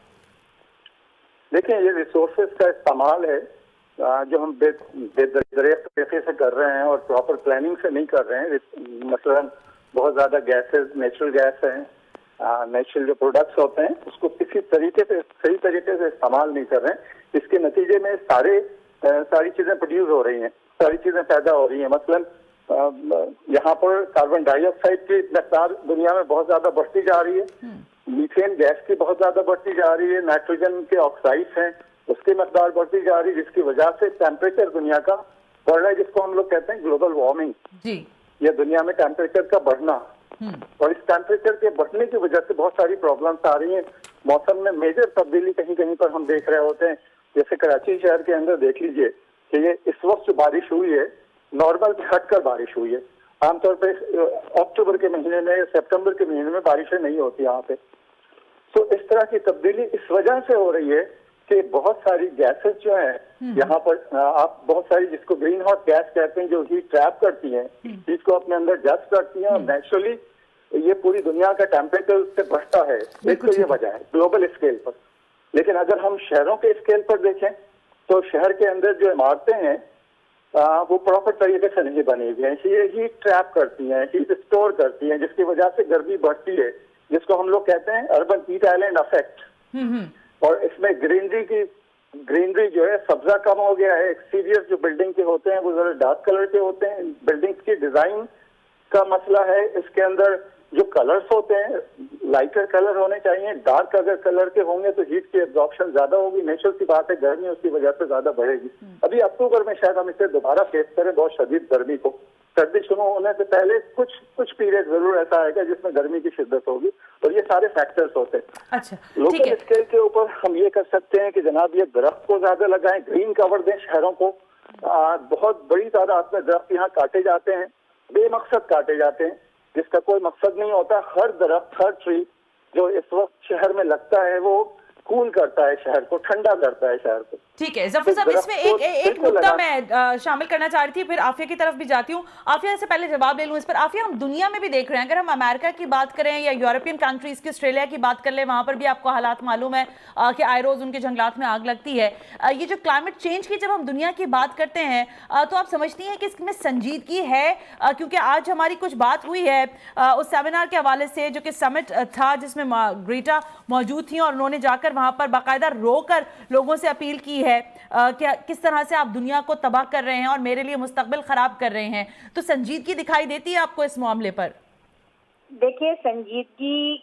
देखिए, ये रिसोर्सेज का इस्तेमाल है जो हम बेदरिया तरीके से कर रहे हैं और प्रॉपर प्लानिंग से नहीं कर रहे हैं। मसलन बहुत ज्यादा गैसेस, नेचुरल गैस हैं, नेचुरल जो प्रोडक्ट्स होते हैं उसको किसी तरीके से सही तरीके से इस्तेमाल नहीं कर रहे हैं। इसके नतीजे में सारे आ, सारी चीजें प्रोड्यूस हो रही हैं, सारी चीजें पैदा हो रही हैं। मसलन यहाँ पर कार्बन डाइऑक्साइड की मकदार दुनिया में बहुत ज्यादा बढ़ती जा रही है, मीथेन गैस की बहुत ज्यादा बढ़ती जा रही है, नाइट्रोजन के ऑक्साइड्स हैं उसकी मकदार बढ़ती जा रही है, जिसकी वजह से टेम्परेचर दुनिया का बढ़ रहा है, जिसको हम लोग कहते हैं ग्लोबल वार्मिंग। जी, ये दुनिया में टेम्परेचर का बढ़ना और इस टेम्परेचर के बढ़ने की वजह से बहुत सारी प्रॉब्लम्स आ रही हैं। मौसम में मेजर तब्दीली कहीं कहीं पर हम देख रहे होते हैं। जैसे कराची शहर के अंदर देख लीजिए कि ये इस वक्त जो बारिश हुई है नॉर्मल से हटकर बारिश हुई है। आमतौर पर अक्टूबर के महीने में, सितंबर के महीने में बारिशें नहीं होती यहाँ पे। तो इस तरह की तब्दीली इस वजह से हो रही है कि बहुत सारी गैसेस जो हैं यहाँ पर, आप बहुत सारी जिसको ग्रीन हाउस गैस कहते हैं, जो हीट ट्रैप करती हैं, हीट को अपने अंदर जस्ट करती हैं और नेचुरली ये पूरी दुनिया का टेम्परेचर उससे बढ़ता है। एक तो ये वजह है ग्लोबल स्केल पर। लेकिन अगर हम शहरों के स्केल पर देखें तो शहर के अंदर जो इमारतें हैं आ, वो प्रॉपर तरीके से नहीं बनी हुई हैं। ये हीट ट्रैप करती हैं, हीट स्टोर करती हैं, जिसकी वजह से गर्मी बढ़ती है, जिसको हम लोग कहते हैं अर्बन हीट आइलैंड इफेक्ट। और इसमें ग्रीनरी की ग्रीनरी जो है, सब्जा कम हो गया है। एक्सटीरियर जो बिल्डिंग के होते हैं वो जरा डार्क कलर के होते हैं। बिल्डिंग्स की डिजाइन का मसला है। इसके अंदर जो कलर्स होते हैं लाइटर कलर होने चाहिए। डार्क अगर कलर के होंगे तो हीट की एब्जॉर्प्शन ज्यादा होगी। नेचुरल सी बात है, गर्मी उसकी वजह से ज्यादा बढ़ेगी। अभी अक्टूबर में शायद हम इसे दोबारा फेस करें, बहुत शदीद गर्मी को। सर्दी शुरू होने से पहले कुछ कुछ पीरियड जरूर ऐसा आएगा जिसमें गर्मी की शिद्दत होगी, और ये सारे फैक्टर्स होते हैं। अच्छा, लोकल स्केल के ऊपर हम ये कर सकते हैं कि जनाब ये दरख्त को ज्यादा लगाएं, ग्रीन कवर दें शहरों को। आ, बहुत बड़ी तादाद में दरख्त यहाँ काटे जाते हैं, बेमकसद काटे जाते हैं, जिसका कोई मकसद नहीं होता। हर दरख्त, हर ट्री जो इस वक्त शहर में लगता है वो कूल करता है शहर को, ठंडा करता है शहर को। ठीक है जफर साहब, इसमें एक एक मुद्दा मैं आ, शामिल करना चाह रही थी, फिर आफिया की तरफ भी जाती हूँ। आफिया से पहले जवाब ले लूँ इस पर। आफिया, हम दुनिया में भी देख रहे हैं, अगर हम अमेरिका की बात करें या यूरोपियन कंट्रीज की, ऑस्ट्रेलिया की बात कर ले, वहाँ पर भी आपको हालात मालूम है आ, कि आए रोज उनके जंगलात में आग लगती है। आ, ये जो क्लाइमेट चेंज की जब हम दुनिया की बात करते हैं आ, तो आप समझती हैं कि इसमें संजीदगी है? आ, क्योंकि आज हमारी कुछ बात हुई है आ, उस सेमिनार के हवाले से जो कि समिट था जिसमें ग्रेटा मौजूद थी, और उन्होंने जाकर वहाँ पर बाकायदा रोकर लोगों से अपील की है कि किस तरह से आप दुनिया को तबाह कर रहे हैं और मेरे लिए मुस्तकबिल खराब कर रहे हैं। तो संजीदगी दिखाई देती है आपको इस मामले पर? देखिए, संजीदगी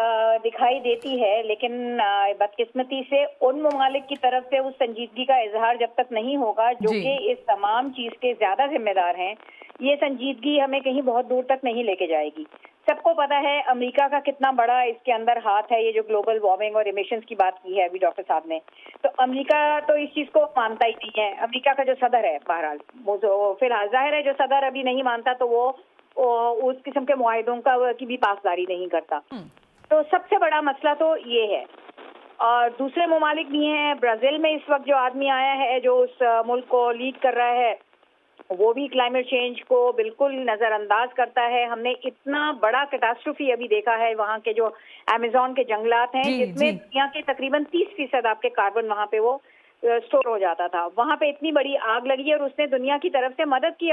दिखाई देती है, लेकिन बदकिस्मती से उन ममालिक की तरफ से उस संजीदगी का इजहार जब तक नहीं होगा जो कि इस तमाम चीज के ज्यादा जिम्मेदार हैं, ये संजीदगी हमें कहीं बहुत दूर तक नहीं लेके जाएगी। सबको पता है अमेरिका का कितना बड़ा इसके अंदर हाथ है। ये जो ग्लोबल वार्मिंग और इमिशंस की बात की है अभी डॉक्टर साहब ने, तो अमेरिका तो इस चीज को मानता ही नहीं है। अमेरिका का जो सदर है, बहरहाल वो जो फिलहाल जाहिर है जो सदर अभी नहीं मानता तो वो, वो उस किस्म के मुआहिदों का की भी पासदारी नहीं करता। तो सबसे बड़ा मसला तो ये है। और दूसरे ममालिक भी हैं। ब्राजील में इस वक्त जो आदमी आया है जो उस मुल्क को लीड कर रहा है, वो भी क्लाइमेट चेंज को बिल्कुल नजरअंदाज करता है। हमने इतना बड़ा कैटास्ट्रोफी अभी देखा है, वहाँ के जो अमेज़न के जंगलात हैं जिसमें दुनिया के तकरीबन तीस फीसद आपके कार्बन वहाँ पे वो स्टोर हो जाता था, वहाँ पे इतनी बड़ी आग लगी और उसने दुनिया की तरफ से मदद की,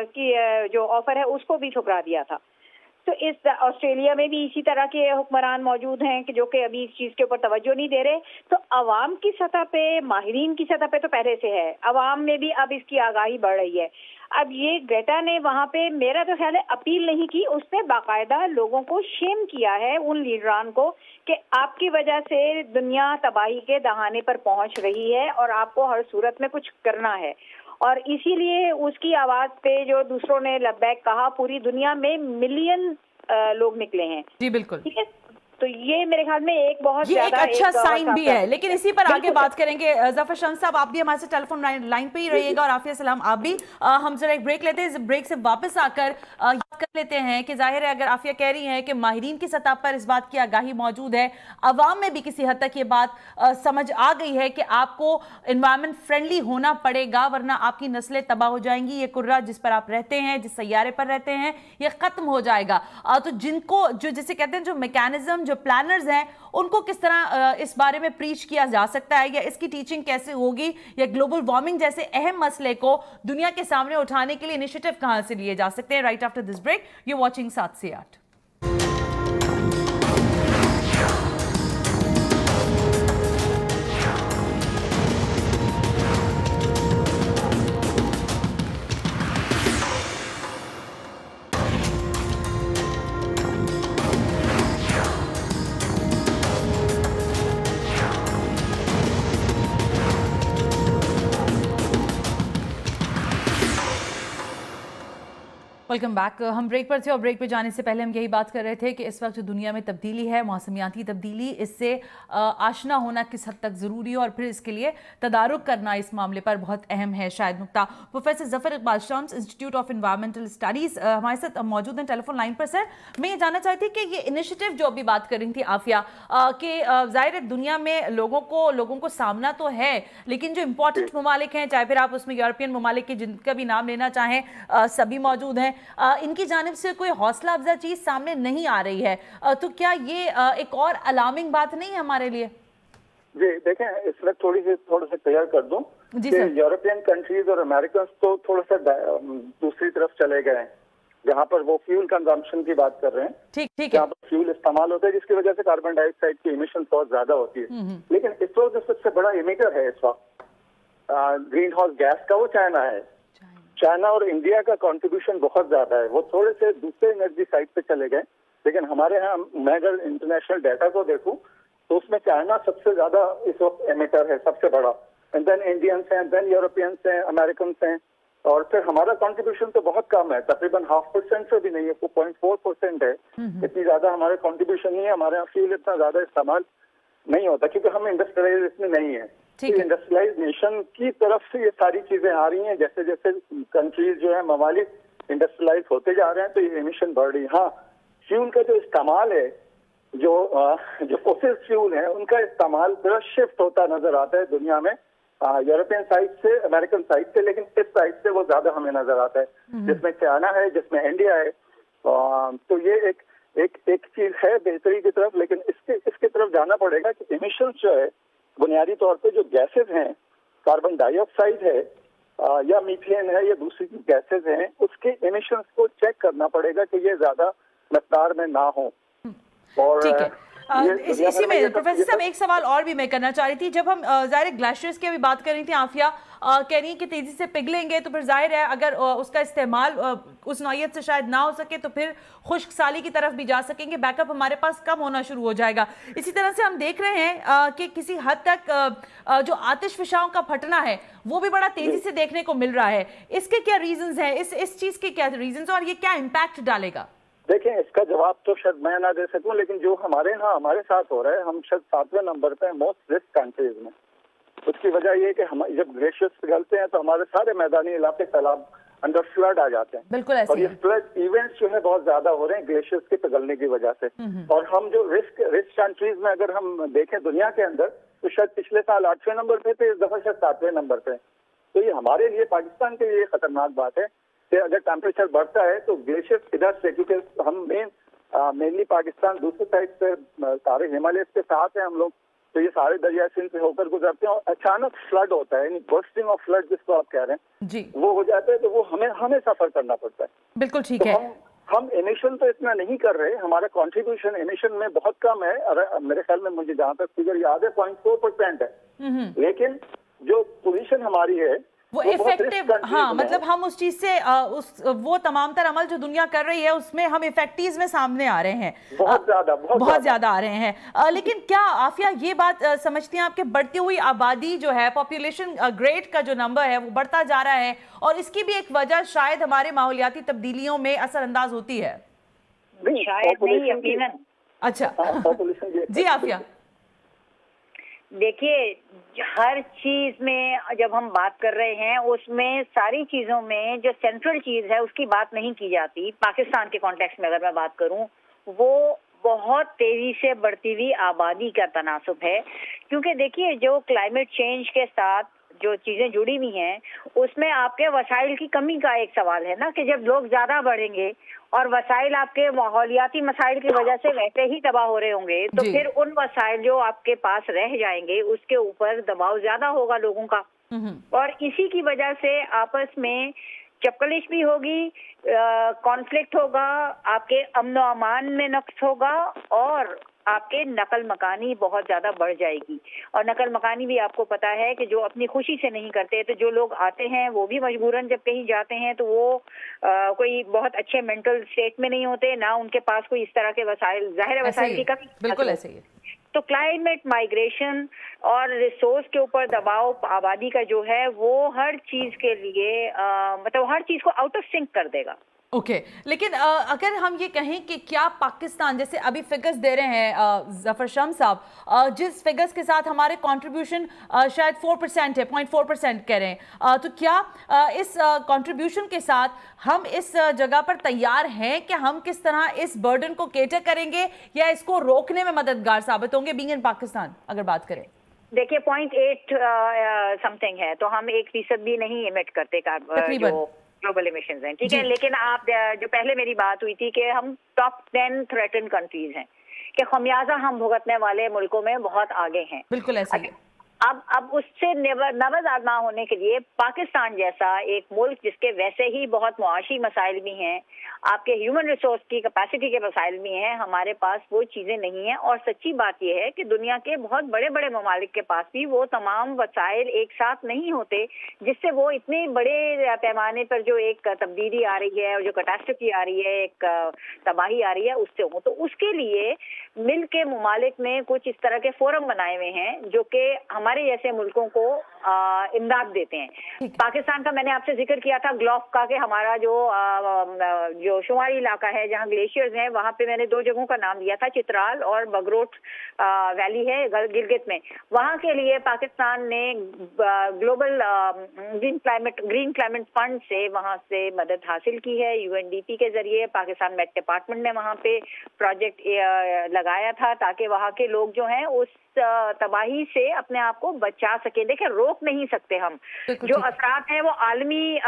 की जो ऑफर है उसको भी ठुकरा दिया था। तो इस ऑस्ट्रेलिया में भी इसी तरह के हुक्मरान मौजूद हैं कि जो कि अभी इस चीज के ऊपर तवज्जो नहीं दे रहे। तो अवाम की सतह पे, माहिरीन की सतह पे तो पहले से है, अवाम में भी अब इसकी आगाही बढ़ रही है। अब ये ग्रेटा ने वहाँ पे, मेरा तो ख्याल है, अपील नहीं की, उसने बाकायदा लोगों को शेम किया है, उन लीडरान को, कि आपकी वजह से दुनिया तबाही के दहाने पर पहुंच रही है और आपको हर सूरत में कुछ करना है। और इसीलिए उसकी आवाज पे जो दूसरों ने लब्बैक कहा, पूरी दुनिया में मिलियन लोग निकले हैं। जी बिल्कुल, ठीक है। तो ये मेरे ख्याल में एक बहुत ये एक अच्छा साइन भी है। लेकिन इसी पर आगे बात करेंगे। जफर शम्स साहब, आप भी हमारे से टेलीफोन लाइन पे ही रहिएगा, और आफिया सलाम आप भी। आ, हम जरा एक ब्रेक लेते हैं। इस ब्रेक से वापस आकर आ, याद कर लेते हैं कि जाहिर है अगर आफिया कह रही हैं कि माहिरीन की सतह पर इस बात की आगाही मौजूद है, अवाम में भी किसी हद तक ये बात आ, समझ आ गई है कि आपको एनवायरमेंट फ्रेंडली होना पड़ेगा, वरना आपकी नस्लें तबाह हो जाएंगी। ये कुर्रा जिस पर आप रहते हैं, जिस सैयारे पर रहते हैं, ये खत्म हो जाएगा। आ, तो जिनको जो जिसे कहते हैं जो मैकेनिज्म, जो प्लानर्स हैं, उनको किस तरह इस बारे में प्रीच किया जा सकता है, या इसकी टीचिंग कैसे होगी, या ग्लोबल वार्मिंग जैसे अहम मसले को दुनिया के सामने उठाने के लिए इनिशिएटिव कहां से लिए जा सकते हैं? Right after this break, you watching सात से आठ। Welcome back. हम ब्रेक पर थे और ब्रेक पे जाने से पहले हम यही बात कर रहे थे कि इस वक्त जो दुनिया में तब्दीली है, मौसमियाती तब्दीली, इससे आशना होना किस हद तक ज़रूरी है और फिर इसके लिए तदारुक करना इस मामले पर बहुत अहम है शायद नुक्ता। Professor Zafar Iqbal Shams, institute of environmental studies, हमारे साथ मौजूद हैं टेलीफोन लाइन पर। सर, मैं ये जानना चाहती थी कि ये इनिशिएटिव जो अभी बात कर रही थी आफिया, कि ज़ाहिर है दुनिया में लोगों को लोगों को सामना तो है, लेकिन जो इंपॉर्टेंट ममालिक हैं, चाहे फिर आप उसमें यूरोपियन ममालिक के जिनका भी नाम लेना चाहें, सभी मौजूद हैं, आ, इनकी जानिब से कोई हौसला अफजा चीज सामने नहीं आ रही है। आ, तो क्या ये आ, एक और अलार्मिंग बात नहीं है हमारे लिए? जी देखें, इसमें थोड़ी सी थोड़ा सा क्लियर कर दूं कि यूरोपियन कंट्रीज और अमेरिकन तो थोड़ा सा दूसरी तरफ चले गए हैं, जहाँ पर वो फ्यूल कंजम्पशन की बात कर रहे हैं, ठीक ठीक है, जहाँ पर फ्यूल इस्तेमाल होता है जिसकी वजह से कार्बन डाइऑक्साइड की इमिशन बहुत ज्यादा होती है। लेकिन इस वक्त जो सबसे बड़ा इमिटर है इस वक्त ग्रीन हाउस गैस का, वो चाइना है। चाइना और इंडिया का कंट्रीब्यूशन बहुत ज्यादा है, वो थोड़े से दूसरे एनर्जी साइड पे चले गए, लेकिन हमारे यहाँ मैं अगर इंटरनेशनल डाटा को देखूं तो उसमें चाइना सबसे ज्यादा इस वक्त एमिटर है, सबसे बड़ा, एंड देन इंडियंस हैं, देन यूरोपियंस हैं, अमेरिकन हैं, और फिर हमारा कंट्रीब्यूशन तो बहुत कम है, तकरीबन हाफ परसेंट से भी नहीं है, वो पॉइंट फोर परसेंट है। इतनी ज्यादा हमारे कंट्रीब्यूशन नहीं है, हमारे यहाँ फ्यूल इतना ज्यादा इस्तेमाल नहीं होता क्योंकि हम इंडस्ट्रियलाइज इसमें नहीं है। इंडस्ट्रियलाइज नेशन की तरफ से ये सारी चीजें आ रही हैं, जैसे जैसे कंट्रीज जो है ममालिक इंडस्ट्रियलाइज होते जा रहे हैं तो ये एमिशन बढ़ रही है। हाँ, फ्यूल का जो इस्तेमाल है, जो जो फॉसिल फ्यूल है, उनका इस्तेमाल पूरा शिफ्ट होता नजर आता है दुनिया में, यूरोपियन साइड से, अमेरिकन साइड से, लेकिन इस साइड से वो ज्यादा हमें नजर आता है, जिसमें चाइना है, जिसमें इंडिया है। तो ये एक एक एक चीज है बेहतरी की तरफ, लेकिन इसके इसके तरफ जाना पड़ेगा कि एमिशन जो है बुनियादी तौर पे जो गैसेज हैं, कार्बन डाइऑक्साइड है आ, या मीथेन है या दूसरी गैसेज हैं, उसके एमिशंस को चेक करना पड़ेगा कि ये ज्यादा मकदार में ना हो। और ठीक है, आ, इस, इसी में प्रोफेसर साहब एक सवाल और भी मैं करना चाह रही थी। जब हम जाहिर ग्लेशियर्स की अभी बात कर रही थी, आफिया आ, कह रही है कि तेजी से पिघलेंगे तो फिर जाहिर है अगर आ, उसका इस्तेमाल आ, उस नौयत से शायद ना हो सके तो फिर खुश्क साली की तरफ भी जा सकेंगे, बैकअप हमारे पास कम होना शुरू हो जाएगा। इसी तरह से हम देख रहे हैं आ, कि किसी हद तक आ, आ, जो आतिश फिशाओं का फटना है वो भी बड़ा तेजी से देखने को मिल रहा है। इसके क्या रीजंस हैं, इस इस चीज के क्या रीजंस और ये क्या इम्पैक्ट डालेगा? देखें, इसका जवाब तो शायद मैं ना दे सकूं, लेकिन जो हमारे यहाँ हमारे साथ हो रहा है, हम शायद सातवें नंबर पे मोस्ट रिस्क कंट्रीज में। उसकी वजह ये है कि हम जब ग्लेशियर्स पिघलते हैं तो हमारे सारे मैदानी इलाके तालाब अंडर फ्लड आ जाते हैं। बिल्कुल ऐसे और ये फ्लड इवेंट्स जो है बहुत ज्यादा हो रहे हैं ग्लेशियर्स के पिघलने की वजह से। और हम जो रिस्क रिस्क कंट्रीज में अगर हम देखें दुनिया के अंदर, तो शायद पिछले साल आठवें नंबर पे थे, इस दफा शायद सातवें नंबर पे। तो ये हमारे लिए, पाकिस्तान के लिए खतरनाक बात है कि अगर टेम्परेचर बढ़ता है तो ग्लेशियर्स इधर से, क्योंकि हम मेन मेनली पाकिस्तान दूसरे साइड से सारे हिमालय के साथ हैं हम लोग, तो ये सारे दरिया सिंध से होकर गुजरते हैं और अचानक फ्लड होता है, यानी बर्स्टिंग ऑफ फ्लड जिसको आप कह रहे हैं जी, वो हो जाता है, तो वो हमें हमें सफर करना पड़ता है। बिल्कुल ठीक तो है। हम हम एमिशन तो इतना नहीं कर रहे, हमारा कंट्रीब्यूशन एमिशन में बहुत कम है। अरे मेरे ख्याल में, मुझे जहाँ तक फिगर याद है, पॉइंट फोर परसेंट है, लेकिन जो पोजीशन हमारी है वो इफेक्टिव, हाँ, मतलब हम उस चीज से आ, उस वो तमाम तर अमल जो दुनिया कर रही है उसमें हम इफेक्टिव में सामने आ रहे हैं, बहुत ज्यादा बहुत, बहुत ज्यादा आ रहे हैं। आ, लेकिन क्या आफिया ये बात आ, समझती हैं आपके बढ़ती हुई आबादी जो है, पॉपुलेशन ग्रेड का जो नंबर है वो बढ़ता जा रहा है और इसकी भी एक वजह शायद हमारे माहौलियाती तब्दीलियों में असरअंदाज होती है? शायद नहीं, यकीनन। अच्छा जी आफिया, देखिए, हर चीज में जब हम बात कर रहे हैं उसमें सारी चीजों में जो सेंट्रल चीज है उसकी बात नहीं की जाती। पाकिस्तान के कॉन्टेक्स्ट में अगर मैं बात करूं, वो बहुत तेजी से बढ़ती हुई आबादी का तनासुब है, क्योंकि देखिए जो क्लाइमेट चेंज के साथ जो चीजें जुड़ी हुई हैं उसमें आपके वसाइल की कमी का एक सवाल है ना, कि जब लोग ज्यादा बढ़ेंगे और वसाइल आपके माहौलियाती मसाइल की वजह से वैसे ही तबाह हो रहे होंगे, तो फिर उन वसाइल जो आपके पास रह जाएंगे उसके ऊपर दबाव ज्यादा होगा लोगों का, और इसी की वजह से आपस में चपकलिश भी होगी, कॉन्फ्लिक्ट होगा, आपके अमन व अमान में नक्स होगा और आपके नकल मकानी बहुत ज्यादा बढ़ जाएगी। और नकल मकानी भी आपको पता है कि जो अपनी खुशी से नहीं करते, तो जो लोग आते हैं वो भी मजबूरन जब कहीं जाते हैं तो वो आ, कोई बहुत अच्छे मेंटल स्टेट में नहीं होते, ना उनके पास कोई इस तरह के वसाइल, जाहिर है वसाइल की कमी। बिल्कुल ऐसे ही। तो क्लाइमेट, माइग्रेशन और रिसोर्स के ऊपर दबाव आबादी का जो है वो हर चीज के लिए आ, मतलब हर चीज को आउट ऑफ सिंक कर देगा। Okay okay. लेकिन आ, अगर हम ये कहें कि क्या पाकिस्तान, जैसे अभी फिगर्स दे रहे हैं जफर शम साहब, जिस फिगर्स के साथ हमारे कंट्रीब्यूशन शायद फोर परसेंट है, पॉइंट फोर परसेंट कह रहे हैं, आ, तो क्या आ, इस कंट्रीब्यूशन के साथ हम इस जगह पर तैयार हैं कि हम किस तरह इस बर्डन को केटर करेंगे या इसको रोकने में मददगार साबित होंगे बीइंग इन पाकिस्तान? अगर बात करें, देखिए पॉइंट एट समथिंग है, तो हम एक फीसद भी नहीं इमिट करते तकरीबन ग्लोबल एमिशंस हैं, ठीक है। लेकिन आप जो पहले मेरी बात हुई थी कि हम टॉप टेन थ्रेटन कंट्रीज हैं, कि खमियाजा हम भुगतने वाले मुल्कों में बहुत आगे हैं। बिल्कुल ऐसा है। अब अब उससे नवाज़ाद ना होने के लिए पाकिस्तान जैसा एक मुल्क जिसके वैसे ही बहुत मुआशी मसाइल भी हैं, आपके ह्यूमन रिसोर्स की कैपेसिटी के मसाइल भी हैं, हमारे पास वो चीज़ें नहीं हैं। और सच्ची बात यह है कि दुनिया के बहुत बड़े बड़े ममालिक के पास भी वो तमाम वसाइल एक साथ नहीं होते जिससे वो इतने बड़े पैमाने पर जो एक तब्दीली आ रही है और जो कैटास्ट्रॉफी आ रही है, एक तबाही आ रही है, उससे हो। तो उसके लिए मिल के ममालिक ने कुछ इस तरह के फोरम बनाए हुए हैं जो कि हमारे जैसे मुल्कों को इमदाद देते हैं। पाकिस्तान का मैंने आपसे जिक्र किया था ग्लोफ का, कि हमारा जो आ, जो शुमारी इलाका है जहाँ ग्लेशियर्स हैं, वहाँ पे मैंने दो जगहों का नाम दिया था, चित्राल और बगरोट वैली है गिलगित में। वहाँ के लिए पाकिस्तान ने global green climate green climate fund से वहाँ से मदद हासिल की है। यूएनडीपी के जरिए पाकिस्तान मेट डिपार्टमेंट ने वहाँ पे प्रोजेक्ट लगाया था ताकि वहाँ के लोग जो हैं उस तबाही से अपने आप को बचा सके। देखिए, रोक नहीं सकते हम, जो असरात हैं वो आलमी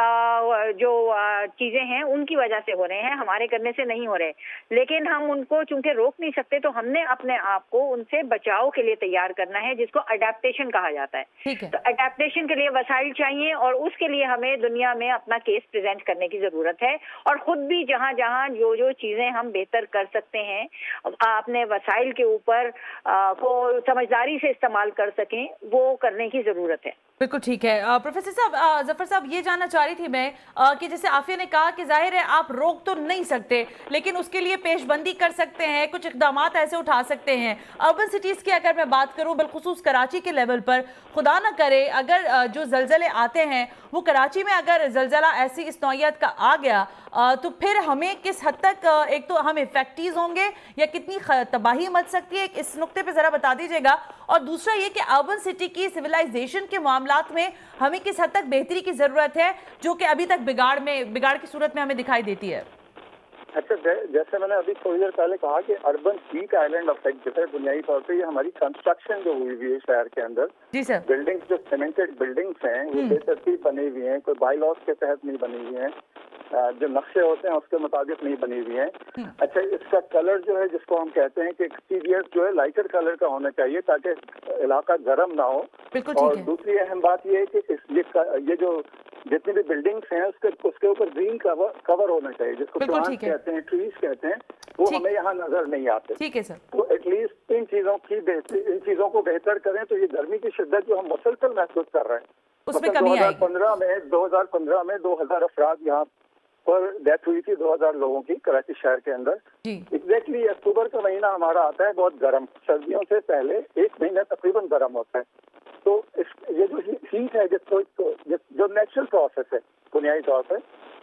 जो चीजें हैं उनकी वजह से हो रहे हैं, हमारे करने से नहीं हो रहे, लेकिन हम उनको चूंकि रोक नहीं सकते तो हमने अपने आप को उनसे बचाव के लिए तैयार करना है, जिसको अडेप्टेशन कहा जाता है। तो अडेप्टेशन के लिए वसाइल चाहिए और उसके लिए हमें दुनिया में अपना केस प्रेजेंट करने की जरूरत है और खुद भी जहां जहां जो जो चीजें हम बेहतर कर सकते हैं अपने वसाइल के ऊपर को समझदारी से इस्तेमाल कर सकें, वो करने की जरूरत है। बिल्कुल ठीक है। प्रोफेसर साहब, जफर साहब, ये जानना चाह रही थी मैं आ, कि जैसे आफिया ने कहा कि जाहिर है आप रोक तो नहीं सकते, लेकिन उसके लिए पेशबंदी कर सकते हैं, कुछ इकदाम ऐसे उठा सकते हैं। अर्बन सिटीज़ की अगर मैं बात करूं, बिलखुसूस कराची के लेवल पर, खुदा न करे अगर जो जलजले आते हैं वो कराची में अगर जलजला ऐसी इस नौयत का आ गया तो फिर हमें किस हद तक, एक तो हम इफेक्टिव होंगे या कितनी तबाही मच सकती है, इस नुक्ते पे ज़रा बता दीजिएगा। और दूसरा ये कि अर्बन सिटी की सिविलाइजेशन के मामलात में हमें किस हद तक बेहतरी की ज़रूरत है जो कि अभी तक बिगाड़ में बिगाड़ की सूरत में हमें दिखाई देती है। अच्छा, जैसे मैंने अभी थोड़ी देर पहले कहा कि अर्बन हीट आइलैंड इफेक्ट जो है बुनियादी तौर पे ये हमारी कंस्ट्रक्शन जो हुई हुई है शहर के अंदर, जी सर, बिल्डिंग्स जो सीमेंटेड बिल्डिंग्स हैं वो बेतरतीब बनी हुई हैं, कोई बाई लॉज के तहत नहीं बनी हुई हैं, जो नक्शे होते हैं उसके मुताबिक नहीं बनी हुई हैं। अच्छा, इसका कलर जो है जिसको हम कहते हैं कि एक्सटीरियर जो है लाइटर कलर का होना चाहिए ताकि इलाका गर्म ना हो। और दूसरी अहम बात ये है कि इस ये, ये जो जितनी भी बिल्डिंग्स हैं उसके उसके ऊपर ग्रीन कवर कवर होना चाहिए, जिसको प्लांट कहते हैं, ट्रीज कहते हैं, वो हमें यहाँ नजर नहीं आते। ठीक है सर। तो एटलीस्ट इन चीजों की इन चीजों को बेहतर करें तो ये गर्मी की शिद्दत जो हम मुसलसल महसूस कर रहे हैं, उसमें कमी आएगी। दो हजार पंद्रह में दो हजार पंद्रह में दो हजार अफराद यहाँ पर डेथ हुई थी, दो हजार लोगों की कराची शहर के अंदर। एग्जैक्टली अक्टूबर का महीना हमारा आता है बहुत गर्म, सर्दियों से पहले एक महीना तकरीबन गर्म होता है। तो इस ये जो हीट है जिसको जो नेचुरल प्रोसेस है बुनियादी तौर पर,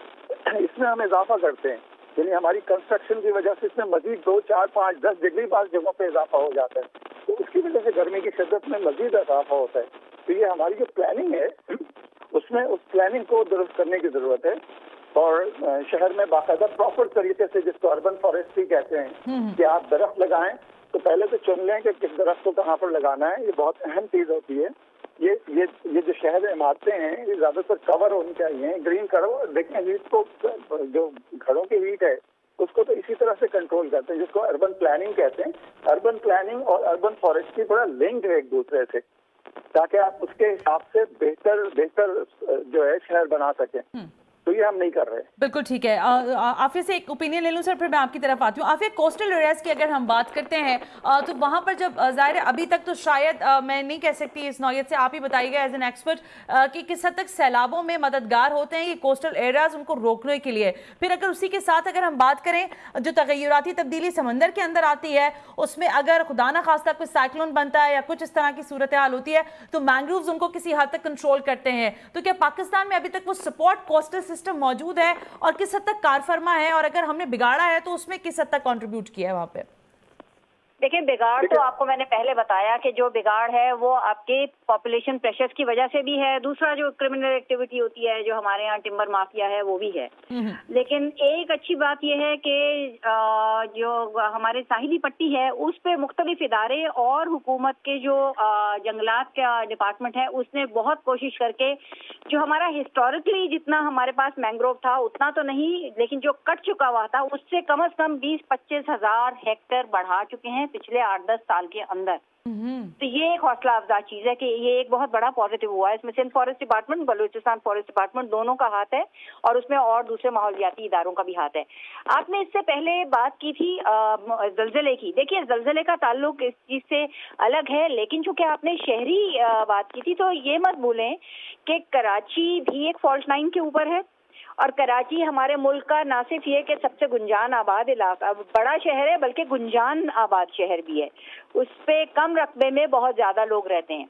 इसमें हम इजाफा करते हैं, यानी हमारी कंस्ट्रक्शन की वजह से इसमें मजीद दो चार पाँच दस डिग्री पाँच जगहों पे इजाफा हो जाता है, तो उसकी वजह से गर्मी की शिद्दत में मजीद इजाफा होता है। तो ये हमारी जो प्लानिंग है उसमें उस प्लानिंग को दुरुस्त करने की जरूरत है और शहर में बाकायदा प्रॉपर तरीके से, जिसको अर्बन फॉरेस्ट्री कहते हैं, कि आप दरख्त लगाएं तो पहले तो चुन लें कि किस दरख्त को कहाँ पर लगाना है। ये बहुत अहम चीज होती है। ये ये ये जो शहर इमारतें हैं ये ज्यादातर कवर होनी चाहिए, ग्रीन कवर। देखें, हीट को, जो घरों की हीट है उसको तो इसी तरह से कंट्रोल करते हैं, जिसको अर्बन प्लानिंग कहते हैं। अर्बन प्लानिंग और अर्बन फॉरेस्ट्री बड़ा लिंक्ड है एक दूसरे से, ताकि आप उसके हिसाब से बेहतर बेहतर जो है शहर बना सकें। तो ये हम नहीं कर रहे। बिल्कुल ठीक है। आफिया से एक ओपिनियन ले लूँ सर, फिर मैं आपकी तरफ आती हूँ। आफिया, कोस्टल एरियाज की अगर हम बात करते हैं तो वहाँ पर जब ज़ाहिर है अभी तक तो शायद मैं नहीं कह सकती इस नौयत से, आप ही बताइएगा एज एन एक्सपर्ट कि किस हद तक सैलाबों में मददगार होते हैं ये कोस्टल एरियाज उनको रोकने के लिए। फिर अगर उसी के साथ अगर हम बात करें जो तगय्युराती तब्दीली समंदर के अंदर आती है, उसमें अगर खुदा न खास्ता कोई साइक्लोन बनता है या कुछ इस तरह की सूरत हाल होती है तो मैंग्रोव्स उनको किसी हद तक कंट्रोल करते हैं। तो क्या पाकिस्तान में अभी तक वो सपोर्ट कोस्टल सिस्टम मौजूद है और किस हद तक कारफरमा है, और अगर हमने बिगाड़ा है तो उसमें किस हद तक कंट्रीब्यूट किया है वहां पे? देखिए, बिगाड़ तो आपको मैंने पहले बताया कि जो बिगाड़ है वो आपके पॉपुलेशन प्रेशर्स की वजह से भी है। दूसरा जो क्रिमिनल एक्टिविटी होती है, जो हमारे यहाँ टिम्बर माफिया है, वो भी है। लेकिन एक अच्छी बात यह है कि जो हमारे साहिली पट्टी है उस पे मुख्तलिफ इदारे और हुकूमत के जो जंगलात का डिपार्टमेंट है उसने बहुत कोशिश करके, जो हमारा हिस्टोरिकली जितना हमारे पास मैंग्रोव था उतना तो नहीं, लेकिन जो कट चुका हुआ था उससे कम से कम बीस पच्चीस हजार हेक्टेयर बढ़ा चुके हैं पिछले आठ दस साल के अंदर। तो ये एक हौसला अफजा चीज है कि ये एक बहुत बड़ा पॉजिटिव हुआ है। इसमें Sindh forest department, Balochistan forest department दोनों का हाथ है और उसमें और दूसरे माहौलियाती इदारों का भी हाथ है। आपने इससे पहले बात की थी जलजले की। देखिए, जलजले का ताल्लुक इस चीज से अलग है, लेकिन चूंकि आपने शहरी बात की थी तो ये मत भूलें कि कराची भी एक फॉल्ट लाइन के ऊपर है और कराची हमारे मुल्क का ना सिर्फ ये कि सबसे गुंजान आबाद इलाका बड़ा शहर है, बल्कि गुंजान आबाद शहर भी है। उस पे कम रकबे में बहुत ज्यादा लोग रहते हैं।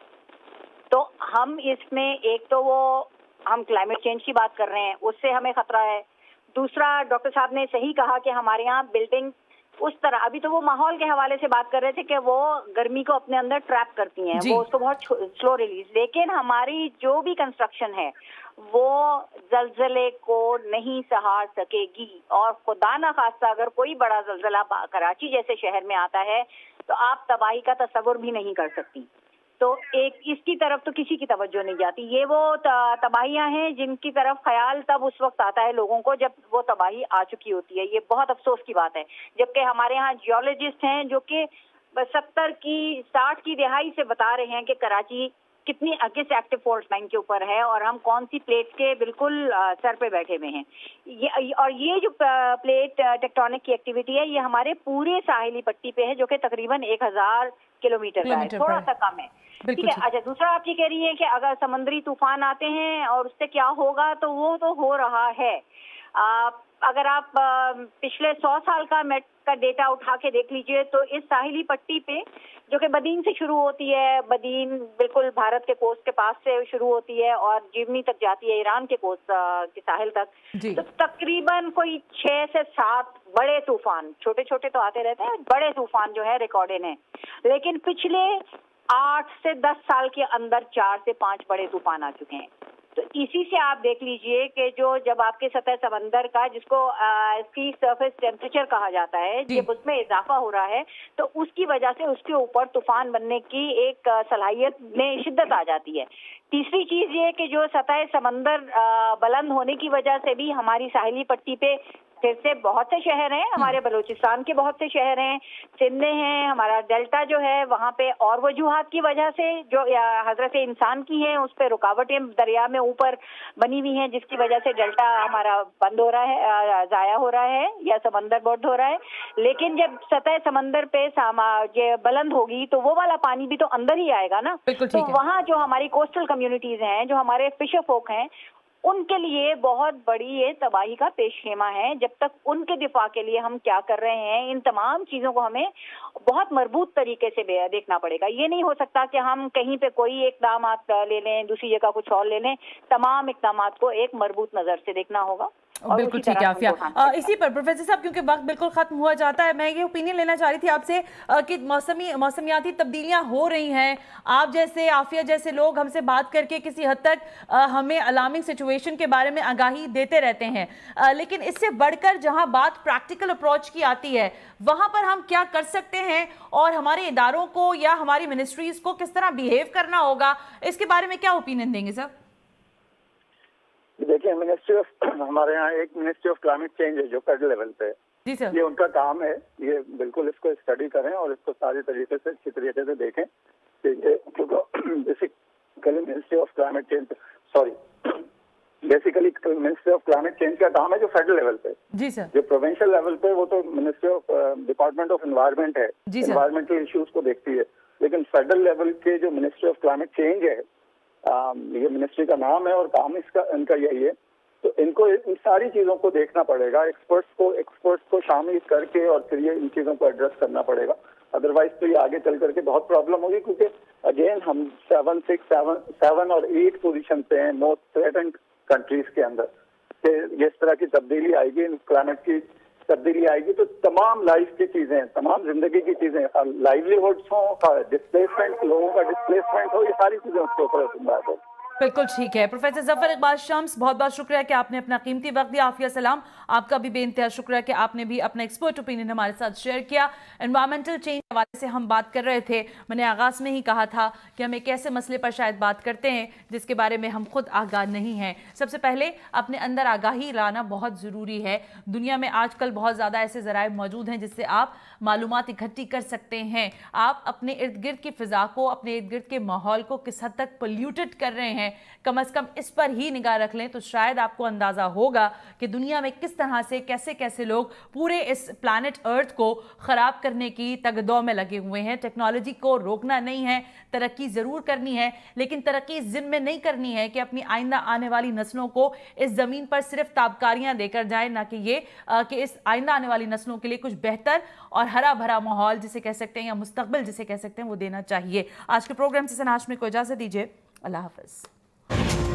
तो हम इसमें एक तो वो हम क्लाइमेट चेंज की बात कर रहे हैं, उससे हमें खतरा है। दूसरा, डॉक्टर साहब ने सही कहा कि हमारे यहाँ बिल्डिंग उस तरह, अभी तो वो माहौल के हवाले से बात कर रहे थे कि वो गर्मी को अपने अंदर ट्रैप करती हैं, वो उसको बहुत स्लो रिलीज, लेकिन हमारी जो भी कंस्ट्रक्शन है वो जलजले को नहीं सहार सकेगी। और खुदा ना खास्ता अगर कोई बड़ा जलजला कराची जैसे शहर में आता है तो आप तबाही का तस्वुर भी नहीं कर सकती। तो एक इसकी तरफ तो किसी की तवज्जो नहीं जाती। ये वो तबाहियां हैं जिनकी तरफ ख्याल तब उस वक्त आता है लोगों को जब वो तबाही आ चुकी होती है। ये बहुत अफसोस की बात है, जबकि हमारे यहाँ जियोलॉजिस्ट हैं जो कि सत्तर की साठ की दिहाई से बता रहे हैं कि कराची कितनी अगेंस्ट एक्टिव फॉल्ट लाइन के ऊपर है और हम कौन सी प्लेट के बिल्कुल सर पे बैठे हुए हैं। ये और ये जो प्लेट टेक्टोनिक की एक्टिविटी है ये हमारे पूरे साहिली पट्टी पे है, जो कि तकरीबन एक हजार किलोमीटर का है, थोड़ा सा कम है। ठीक है। अच्छा, दूसरा आप ये कह रही है कि अगर समुद्री तूफान आते हैं और उससे क्या होगा, तो वो तो हो रहा है। आ, अगर आप आ, पिछले सौ साल का मेट का डेटा उठा के देख लीजिए तो इस साहिली पट्टी पे, जो कि बदीन से शुरू होती है, बदीन बिल्कुल भारत के कोस्ट के पास से शुरू होती है और जीवनी तक जाती है, ईरान के कोस्ट के साहिल तक, तो तकरीबन कोई छह से सात बड़े तूफान, छोटे छोटे तो आते रहते हैं, बड़े तूफान जो है रिकॉर्डेड हैं। लेकिन पिछले आठ से दस साल के अंदर चार से पांच बड़े तूफान आ चुके हैं। तो इसी से आप देख लीजिए कि जो जब आपके सतह समंदर का, जिसको सी सरफेस टेम्परेचर कहा जाता है, जब उसमें इजाफा हो रहा है तो उसकी वजह से उसके ऊपर तूफान बनने की एक सलाहियत में शिद्दत आ जाती है। तीसरी चीज ये कि जो सतह समंदर बुलंद होने की वजह से भी हमारी साहिली पट्टी पे फिर से बहुत से शहर हैं, हमारे बलूचिस्तान के बहुत से शहर हैं, सिंध में हैं, हमारा डेल्टा जो है वहाँ पे और वजूहात की वजह से जो हजरत इंसान की है उस पर रुकावटें दरिया में ऊपर बनी हुई हैं, जिसकी वजह से डेल्टा हमारा बंद हो रहा है, जाया हो रहा है या समंदर बंद हो रहा है। लेकिन जब सतह समंदर पे ये बुलंद होगी तो वो वाला पानी भी तो अंदर ही आएगा ना। तो वहाँ जो हमारी कोस्टल कम्युनिटीज हैं, जो हमारे फिशर फोक हैं, उनके लिए बहुत बड़ी ये तबाही का पेशखेमा है। जब तक उनके दिफा के लिए हम क्या कर रहे हैं, इन तमाम चीजों को हमें बहुत मजबूत तरीके से देखना पड़ेगा। ये नहीं हो सकता कि हम कहीं पे कोई इकदाम ले लें, दूसरी जगह कुछ और ले लें। तमाम इकदाम को एक मजबूत नजर से देखना होगा। बिल्कुल ठीक है आफिया। इसी पर प्रोफेसर साहब, क्योंकि वक्त बिल्कुल खत्म हुआ जाता है, मैं ये ओपिनियन लेना चाह रही थी आपसे कि मौसमी मौसमियाती तब्दीलियां हो रही हैं। आप जैसे आफिया जैसे लोग हमसे बात करके किसी हद तक हमें अलार्मिंग सिचुएशन के बारे में आगाही देते रहते हैं, लेकिन इससे बढ़कर जहां बात प्रैक्टिकल अप्रोच की आती है वहां पर हम क्या कर सकते हैं और हमारे इदारों को या हमारी मिनिस्ट्रीज को किस तरह बिहेव करना होगा, इसके बारे में क्या ओपिनियन देंगे सर? देखिए, मिनिस्ट्री ऑफ हमारे यहाँ एक मिनिस्ट्री ऑफ क्लाइमेट चेंज है जो फेडरल लेवल पे है। जी सर। ये उनका काम है, ये बिल्कुल इसको स्टडी करें और इसको सारी तरीके से अच्छी तरीके से देखें कि ये basically ministry of climate change sorry basically ministry of climate change का काम है जो फेडरल लेवल पे। जी सर। जो प्रोविंशियल लेवल पे वो तो ministry of department of environment है, एनवायरमेंटल इश्यूज को देखती है। लेकिन फेडरल लेवल के जो मिनिस्ट्री ऑफ क्लाइमेट चेंज है, आ, ये मिनिस्ट्री का नाम है और काम इसका इनका यही है। तो इनको इन सारी चीजों को देखना पड़ेगा, एक्सपर्ट्स को एक्सपर्ट्स को शामिल करके और फिर ये इन चीजों को एड्रेस करना पड़ेगा। अदरवाइज तो ये आगे चल करके बहुत प्रॉब्लम होगी, क्योंकि अगेन हम सेवन सिक्स सेवन सेवन और एट पोजीशन पे हैं मोस्ट थ्रेटेंड कंट्रीज के अंदर। जिस तरह की तब्दीली आएगी, क्लाइमेट की तब्दीली आएगी, तो तमाम लाइफ की चीजें, तमाम जिंदगी की चीजें, लाइवलीहुड्स हो, डिस्प्लेसमेंट, लोगों का डिस्प्लेसमेंट हो, ये सारी चीजें उसके ऊपर बात हो। बिल्कुल ठीक है। प्रोफेसर जफर इकबाल शम्स, बहुत बहुत शुक्रिया कि आपने अपना कीमती वक्त दिया। आफिया सलाम, आपका भी बेइंतहा शुक्रिया कि आपने भी अपना एक्सपर्ट ओपिनियन हमारे साथ शेयर किया। एनवायरमेंटल चेंज के हवाले से हम बात कर रहे थे। मैंने आगाज़ में ही कहा था कि हम एक ऐसे मसले पर शायद बात करते हैं जिसके बारे में हम खुद आगाह नहीं हैं। सबसे पहले अपने अंदर आगाही लाना बहुत ज़रूरी है। दुनिया में आजकल बहुत ज़्यादा ऐसे ज़राए मौजूद हैं जिससे आप मालूमात इकट्ठी कर सकते हैं। आप अपने इर्द गिर्द की फ़िज़ा को, अपने इर्द गिर्द के माहौल को किस हद तक पोल्यूटेड कर रहे हैं, कम अज कम इस पर ही निगाह रख लें तो शायद आपको अंदाजा होगा कि दुनिया में किस तरह से कैसे कैसे लोग पूरे इस प्लैनेट अर्थ को खराब करने की तगदौ में लगे हुए हैं। टेक्नोलॉजी को रोकना नहीं है, तरक्की जरूर करनी है, लेकिन तरक्की इस जिम्मे नहीं करनी है कि अपनी आइंदा आने वाली नस्लों को इस जमीन पर सिर्फ ताबकारियां देकर जाए, ना कि ये आ, कि इस आइंदा आने वाली नस्लों के लिए कुछ बेहतर और हरा भरा माहौल जिसे कह सकते हैं या मुस्तकबिल जिसे कह सकते हैं वो देना चाहिए। आज के प्रोग्राम से हाशमी को इजाजत दीजिए। अल्लाह हाफिज।